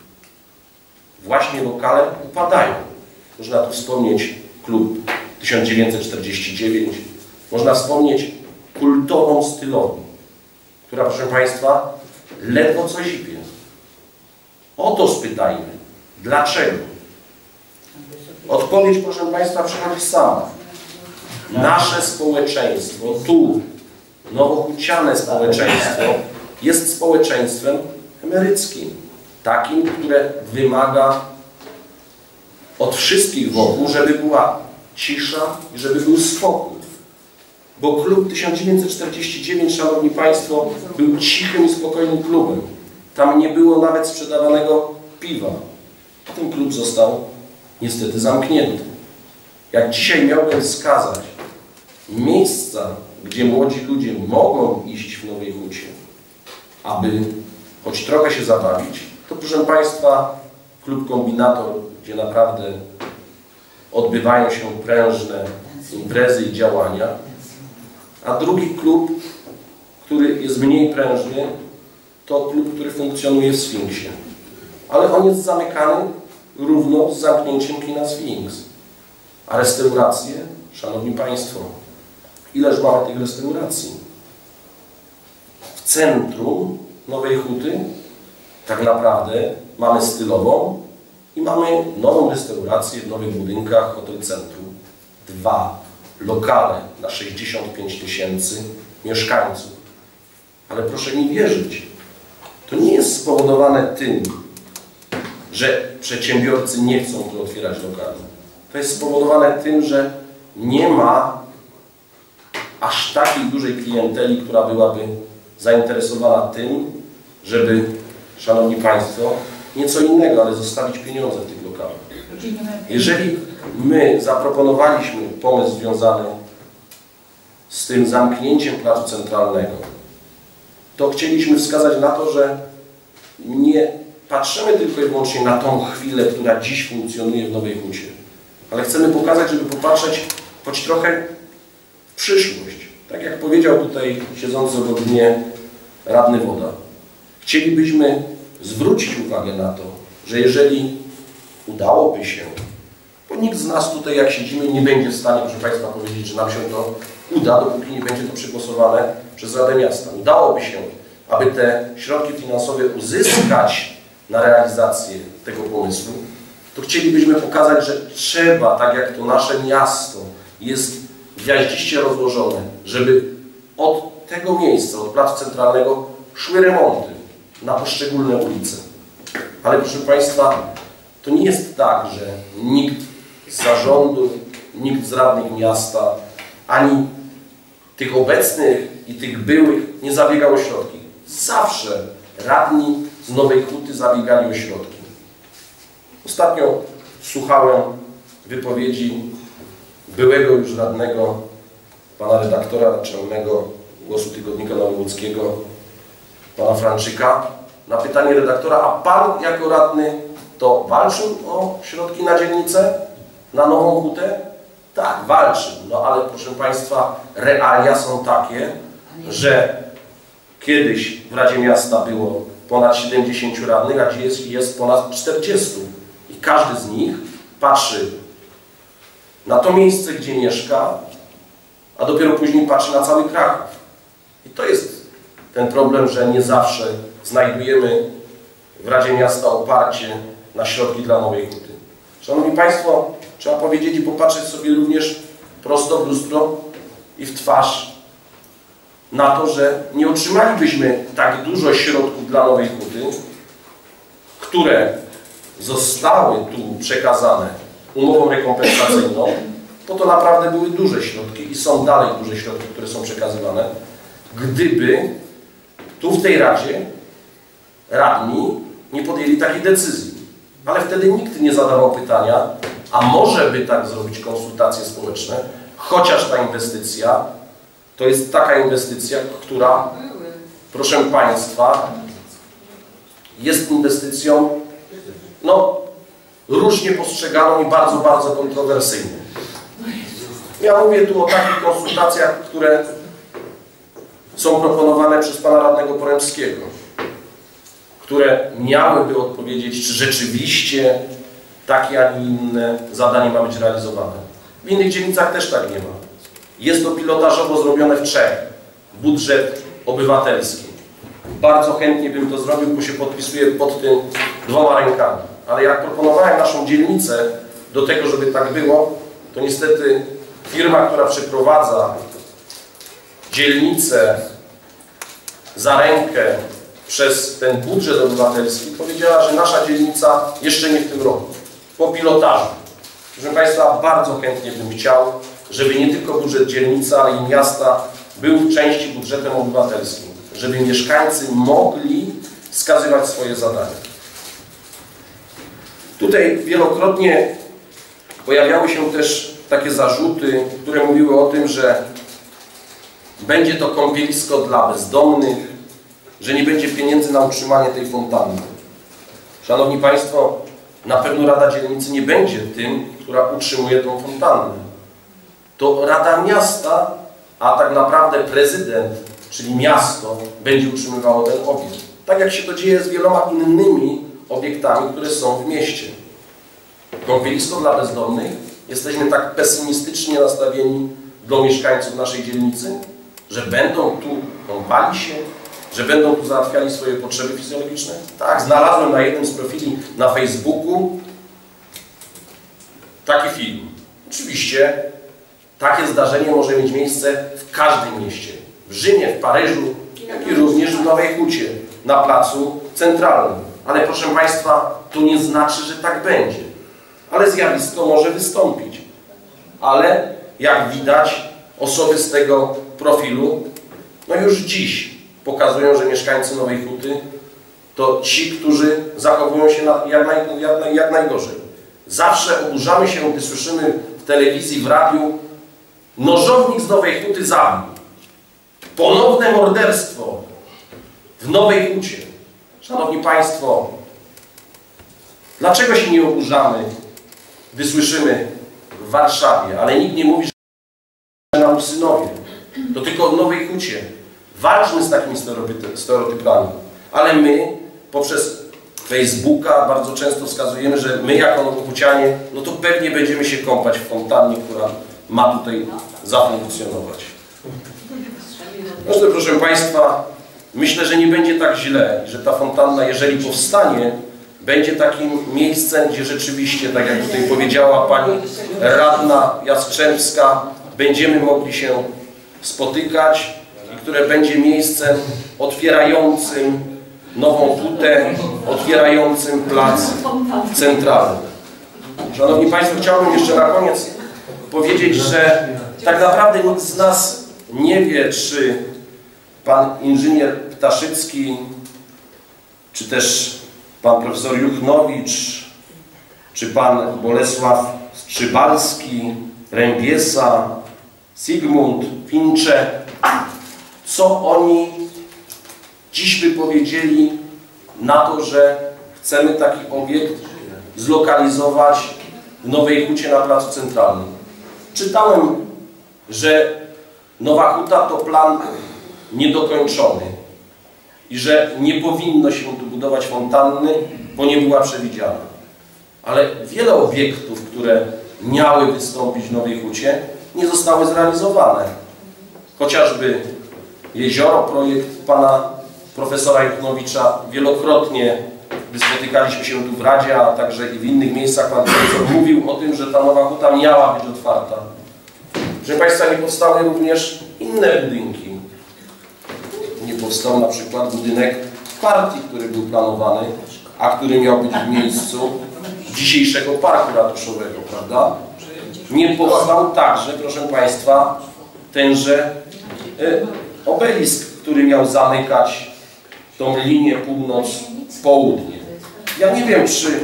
właśnie lokale upadają? Można tu wspomnieć klub tysiąc dziewięćset czterdzieści dziewięć, można wspomnieć kultową stylownię, która, proszę Państwa, ledwo co zipie. O to spytajmy. Dlaczego? Odpowiedź, proszę Państwa, przychodzi sama. Nasze społeczeństwo, tu, nowohuciane społeczeństwo, jest społeczeństwem emeryckim. Takim, które wymaga od wszystkich wokół, żeby była cisza i żeby był spokój. Bo klub tysiąc dziewięćset czterdzieści dziewięć, Szanowni Państwo, był cichym i spokojnym klubem. Tam nie było nawet sprzedawanego piwa. Ten klub został niestety zamknięty. Jak dzisiaj miałbym wskazać miejsca, gdzie młodzi ludzie mogą iść w Nowej Hucie, aby choć trochę się zabawić, to proszę Państwa, klub Kombinator, gdzie naprawdę odbywają się prężne imprezy i działania, a drugi klub, który jest mniej prężny, to klub, który funkcjonuje w Sfinksie. Ale on jest zamykany równo z zamknięciem kina Sfinks. A restauracje, Szanowni Państwo, ileż mamy tych restauracji? W centrum Nowej Huty tak naprawdę mamy stylową i mamy nową restaurację w nowych budynkach, Hotel Centrum. Dwa lokale na sześćdziesiąt pięć tysięcy mieszkańców. Ale proszę mi wierzyć, to nie jest spowodowane tym, że przedsiębiorcy nie chcą tu otwierać lokali. To jest spowodowane tym, że nie ma aż takiej dużej klienteli, która byłaby zainteresowana tym, żeby Szanowni Państwo, nieco innego, ale zostawić pieniądze w tych lokalach. Jeżeli my zaproponowaliśmy pomysł związany z tym zamknięciem placu centralnego, to chcieliśmy wskazać na to, że nie patrzymy tylko i wyłącznie na tą chwilę, która dziś funkcjonuje w Nowej Hucie, ale chcemy pokazać, żeby popatrzeć choć trochę w przyszłość. Tak jak powiedział tutaj siedzący obok mnie radny Woda. Chcielibyśmy zwrócić uwagę na to, że jeżeli udałoby się, bo nikt z nas tutaj jak siedzimy nie będzie w stanie, proszę Państwa, powiedzieć, że nam się to uda, dopóki nie będzie to przegłosowane przez Radę Miasta. Udałoby się, aby te środki finansowe uzyskać na realizację tego pomysłu, to chcielibyśmy pokazać, że trzeba, tak jak to nasze miasto jest gwiaździście rozłożone, żeby od tego miejsca, od placu centralnego szły remonty na poszczególne ulice. Ale proszę Państwa, to nie jest tak, że nikt z zarządu, nikt z radnych miasta, ani tych obecnych i tych byłych nie zabiegał o środki. Zawsze radni z Nowej Huty zabiegali o środki. Ostatnio słuchałem wypowiedzi byłego już radnego, pana redaktora naczelnego Głosu Tygodnika Nowołódzkiego, pana Franczyka, na pytanie redaktora, a pan jako radny to walczył o środki na dzielnicę, na Nową Hutę? Tak, walczył. No ale proszę Państwa, realia są takie, że kiedyś w Radzie Miasta było ponad siedemdziesięciu radnych, a dziś jest, jest ponad czterdziestu. I każdy z nich patrzy na to miejsce, gdzie mieszka, a dopiero później patrzy na cały Kraków. I to jest ten problem, że nie zawsze znajdujemy w Radzie Miasta oparcie na środki dla Nowej Huty. Szanowni Państwo, trzeba powiedzieć i popatrzeć sobie również prosto w lustro i w twarz na to, że nie otrzymalibyśmy tak dużo środków dla Nowej Huty, które zostały tu przekazane umową rekompensacyjną, bo to naprawdę były duże środki i są dalej duże środki, które są przekazywane, gdyby tu w tej Radzie radni nie podjęli takiej decyzji. Ale wtedy nikt nie zadawał pytania, a może by tak zrobić konsultacje społeczne, chociaż ta inwestycja to jest taka inwestycja, która, proszę Państwa, jest inwestycją no, różnie postrzeganą i bardzo, bardzo kontrowersyjną. Ja mówię tu o takich konsultacjach, które są proponowane przez pana radnego Poremskiego, które miałyby odpowiedzieć, czy rzeczywiście takie, a nie inne zadanie ma być realizowane. W innych dzielnicach też tak nie ma. Jest to pilotażowo zrobione w Czech. Budżet obywatelski. Bardzo chętnie bym to zrobił, bo się podpisuję pod tym dwoma rękami. Ale jak proponowałem naszą dzielnicę do tego, żeby tak było, to niestety firma, która przeprowadza dzielnicę za rękę przez ten budżet obywatelski, powiedziała, że nasza dzielnica jeszcze nie w tym roku. Po pilotażu. Proszę Państwa, bardzo chętnie bym chciał, żeby nie tylko budżet dzielnicy, ale i miasta był w części budżetem obywatelskim. Żeby mieszkańcy mogli wskazywać swoje zadania. Tutaj wielokrotnie pojawiały się też takie zarzuty, które mówiły o tym, że będzie to kąpielisko dla bezdomnych, że nie będzie pieniędzy na utrzymanie tej fontanny. Szanowni Państwo, na pewno Rada Dzielnicy nie będzie tym, która utrzymuje tą fontannę. To Rada Miasta, a tak naprawdę prezydent, czyli miasto, będzie utrzymywało ten obiekt. Tak jak się to dzieje z wieloma innymi obiektami, które są w mieście. Kąpielisko dla bezdomnych, jesteśmy tak pesymistycznie nastawieni do mieszkańców naszej dzielnicy, że będą tu kąpali się, że będą tu załatwiali swoje potrzeby fizjologiczne. Tak, znalazłem na jednym z profili na Facebooku taki film. Oczywiście takie zdarzenie może mieć miejsce w każdym mieście. W Rzymie, w Paryżu, jak i również w Nowej Hucie, na placu centralnym. Ale proszę Państwa, to nie znaczy, że tak będzie. Ale zjawisko może wystąpić. Ale jak widać, osoby z tego profilu no już dziś pokazują, że mieszkańcy Nowej Huty to ci, którzy zachowują się na, jak, naj, jak, naj, jak najgorzej. Zawsze oburzamy się, gdy słyszymy w telewizji, w radiu: nożownik z Nowej Huty zabił. Ponowne morderstwo w Nowej Hucie. Szanowni Państwo, dlaczego się nie oburzamy, gdy słyszymy w Warszawie, ale nikt nie mówi, że na Usynowie, to tylko w Nowej Hucie. Walczmy z takimi stereotypami, ale my poprzez Facebooka bardzo często wskazujemy, że my jako nowohucianie, no to pewnie będziemy się kąpać w fontannie, która ma tutaj zafunkcjonować. Zresztą, proszę Państwa, myślę, że nie będzie tak źle, że ta fontanna, jeżeli powstanie, będzie takim miejscem, gdzie rzeczywiście, tak jak tutaj powiedziała pani radna Jastrzębska, będziemy mogli się spotykać i które będzie miejscem otwierającym Nową Hutę, otwierającym plac centralny. Szanowni Państwo, chciałbym jeszcze na koniec powiedzieć, że tak naprawdę nikt z nas nie wie, czy pan inżynier Ptaszycki, czy też pan profesor Juchnowicz, czy pan Bolesław Strzybalski, Rębiesa, Zygmunt, Fincze, co oni dziś by powiedzieli na to, że chcemy taki obiekt zlokalizować w Nowej Hucie na Placu Centralnym. Czytałem, że Nowa Huta to plan niedokończony i że nie powinno się tu budować fontanny, bo nie była przewidziana. Ale wiele obiektów, które miały wystąpić w Nowej Hucie, nie zostały zrealizowane. Chociażby jezioro, projekt pana profesora Juchnowicza, wielokrotnie, gdy spotykaliśmy się tu w Radzie, a także i w innych miejscach, pan profesor mówił o tym, że ta Nowa Huta miała być otwarta. Proszę Państwa, nie powstały również inne budynki. Nie powstał na przykład budynek partii, który był planowany, a który miał być w miejscu dzisiejszego parku ratuszowego, prawda? Nie powstał także, proszę Państwa, tenże y, obelisk, który miał zamykać tą linię północ-południe. Ja nie wiem, czy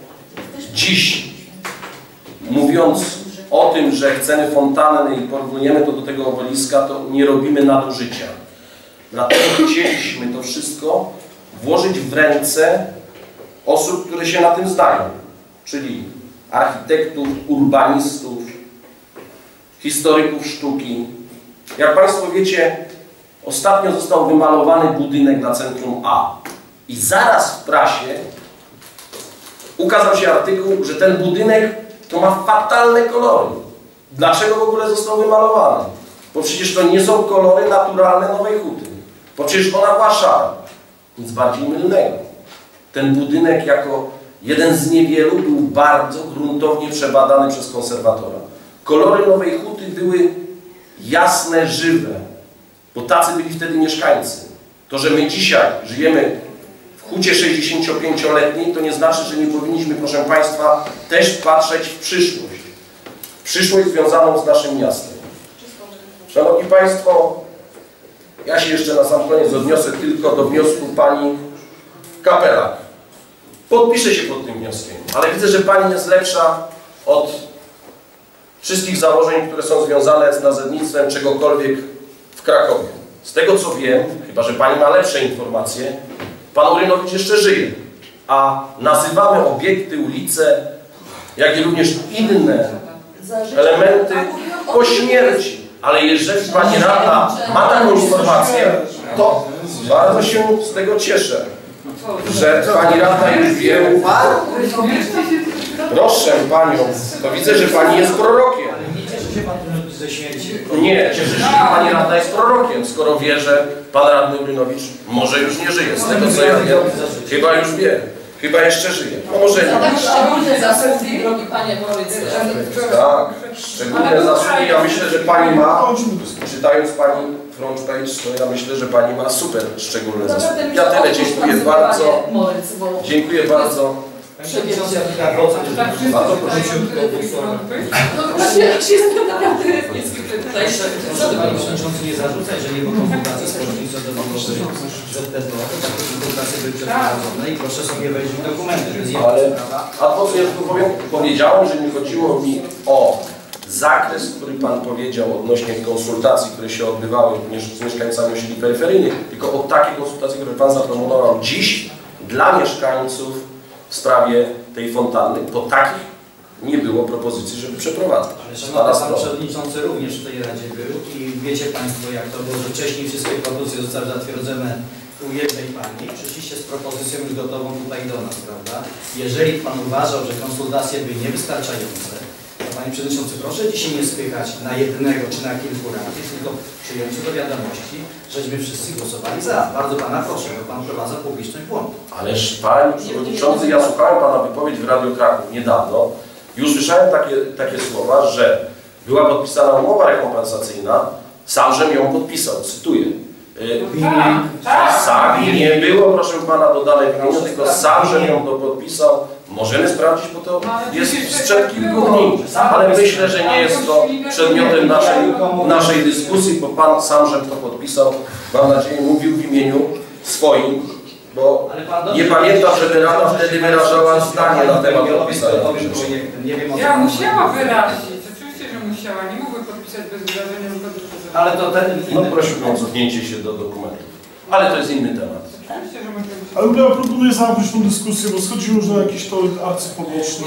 dziś, mówiąc o tym, że chcemy fontanny i porównujemy to do tego obeliska, to nie robimy nadużycia. Dlatego chcieliśmy to wszystko włożyć w ręce osób, które się na tym znają, czyli architektów, urbanistów, historyków sztuki. Jak Państwo wiecie, ostatnio został wymalowany budynek na Centrum A i zaraz w prasie ukazał się artykuł, że ten budynek to ma fatalne kolory. Dlaczego w ogóle został wymalowany? Bo przecież to nie są kolory naturalne Nowej Huty. Bo przecież ona była szara. Nic bardziej mylnego. Ten budynek jako jeden z niewielu był bardzo gruntownie przebadany przez konserwatora. Kolory Nowej Huty były jasne, żywe, bo tacy byli wtedy mieszkańcy. To, że my dzisiaj żyjemy w hucie sześćdziesięciopięcioletniej, to nie znaczy, że nie powinniśmy, proszę Państwa, też patrzeć w przyszłość. W przyszłość związaną z naszym miastem. Szanowni Państwo, ja się jeszcze na sam koniec odniosę tylko do wniosku pani Kapelak. Podpiszę się pod tym wnioskiem, ale widzę, że pani jest lepsza od wszystkich założeń, które są związane z nazewnictwem czegokolwiek w Krakowie. Z tego co wiem, chyba że pani ma lepsze informacje, pan Urynowicz jeszcze żyje, a nazywamy obiekty, ulice, jak i również inne elementy po śmierci. Ale jeżeli pani radna ma taką informację, to bardzo się z tego cieszę, że pani radna już wie. Proszę panią, to widzę, że pani jest prorokiem. Ze śmierci. Nie, cieszę się, że pani radna jest prorokiem, skoro wie, że pan radny Urynowicz może już nie żyje. Z tego co ja wiem, chyba już wie. Chyba jeszcze żyje. No może nie. Tak szczególne zasługi, drogi panie Morycy. Tak, szczególne zasługi. Ja myślę, że pani ma, czytając pani front page, to ja myślę, że pani ma super szczególne zasługi. Ja tyle dziękuję bardzo. Dziękuję bardzo Przewodniczący, ja wrócę. Bardzo proszę się No właśnie, jak się naprawdę niezwykle tutaj. Proszę Panie Przewodniczący nie zarzucać, że nie było konsultacji społecznej co do nowowych Z P D O, to takie konsultacje były przeprowadzone i proszę sobie wejść w dokumenty. To jest jedna Ale, sprawa. a po co ja tu powiem? Powiedziałem, że nie chodziło mi o zakres, który Pan powiedział odnośnie konsultacji, które się odbywały z mieszkańcami osiedli peryferyjnych, tylko o takie konsultacje, które Pan zaproponował dziś dla mieszkańców w sprawie tej fontanny, bo takich nie było propozycji, żeby przeprowadzać. Ale Szanowny Pan Przewodniczący również w tej Radzie był i wiecie Państwo, jak to było, że wcześniej wszystkie propozycje zostały zatwierdzone u jednej Pani, przyszliście z propozycją już gotową tutaj do nas, prawda? Jeżeli Pan uważał, że konsultacje były niewystarczające, to Panie Przewodniczący, proszę dzisiaj nie spychać na jednego czy na kilku radnych, tylko przyjąć do wiadomości, żeśmy wszyscy głosowali za. Bardzo Pana proszę, bo Pan wprowadza publiczność w błąd. Ależ Panie Przewodniczący, ja słuchałem Pana wypowiedź w Radiu Kraków niedawno i usłyszałem takie, takie słowa, że była podpisana umowa rekompensacyjna, sam żem ją podpisał, cytuję. Sami nie było, proszę Pana, dodane w imieniu, tylko sam żem ją to podpisał. Możemy sprawdzić, bo to jest sprzed kilku dni, ale myślę, że nie jest to przedmiotem naszej, naszej dyskusji, bo Pan sam żem to podpisał, mam nadzieję, mówił w imieniu swoim, bo nie pamiętam, żeby Rada wtedy wyrażała zdanie na temat podpisania. Ja musiała wyrazić, oczywiście, że musiała, nie mogły podpisać bez wyrażenia zgody. Ale to ten... No prosiłbym o cofnięcie się do dokumentów. Ale to jest inny temat. Ale ja proponuję zamknąć tą dyskusję, bo schodzimy już na jakiś tor arcypoboczny.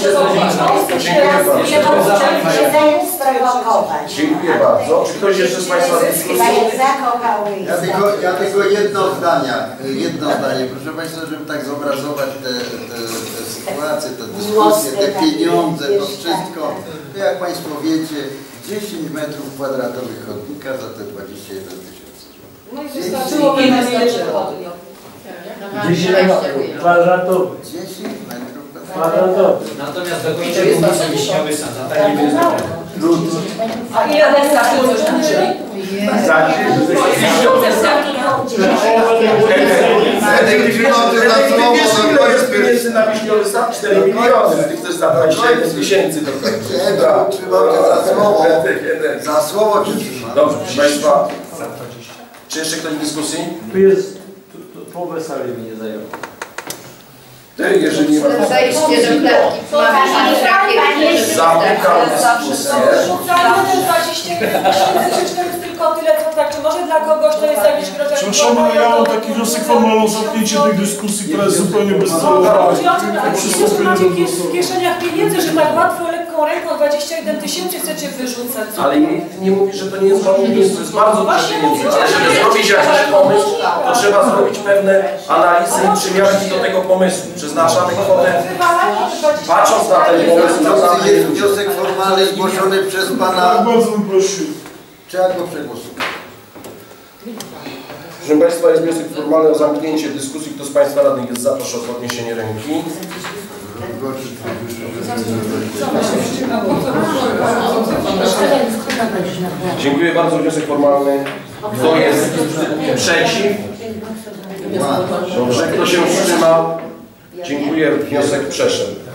Dziękuję bardzo. Czy ktoś jeszcze z Państwa dyskusji? Ja tylko, ja tylko jedno zdanie, jedno zdanie. Proszę Państwa, żeby tak zobrazować te, te, te sytuacje, te dyskusje, te pieniądze, to wszystko. To jak Państwo wiecie, dziesięć metrów kwadratowych chodnika za te dwadzieścia jeden tysięcy. No i wystarczyłoby na dziesięć metrów kwadratowych. dziesięć metrów kwadratowych. Natomiast dokończę ulicę Wiśniowy Sad, a tak nie będzie. A ile wystarczy coś bliżej? Jest pieniędzy na Wiśniowy Sad? cztery miliony. Ty chcesz za dwadzieścia jeden tysięcy do końca. Trzymam cię za słowo. Za słowo cię trzymam. Dobrze, proszę Państwa. Czy jeszcze ktoś w dyskusji? Tu jest, tu, tu, połowę sali mi nie zajęło. Ty, jeżeli nie ma... Zajście do klatki. Zamykam dyskusję. Rzucamy te dwadzieścia jeden tysięcy, czy tylko tyle, co tak, czy może dla kogoś to jest jakiś kroczek? Przepraszam, ale ja mam taki wniosek formalny o zamknięcie tej dyskusji, która jest zupełnie bezcelowa. Chodzi o to, że macie w kieszeniach pieniędzy, że tak łatwo, lekką ręką dwadzieścia jeden tysięcy chcecie wyrzucać. Ale nikt nie mówi, że to nie jest mało pieniędzy, to jest bardzo dużo pieniędzy. Ale żeby zrobić jakiś pomysł, to trzeba zrobić pewne analizy i przymiarki do tego pomysłu. Przeznaczamy kwotę, patrząc na ten pomysł, naprawdę Jest wniosek formalny zgłoszony przez Pana. Bardzo bym prosił. Trzeba go przegłosować. Proszę Państwa, jest wniosek formalny o zamknięcie dyskusji. Kto z Państwa radnych jest za, proszę o podniesienie ręki. Dziękuję bardzo. Wniosek formalny. Kto jest przeciw? Dobrze. Kto się wstrzymał? Dziękuję. Wniosek przeszedł.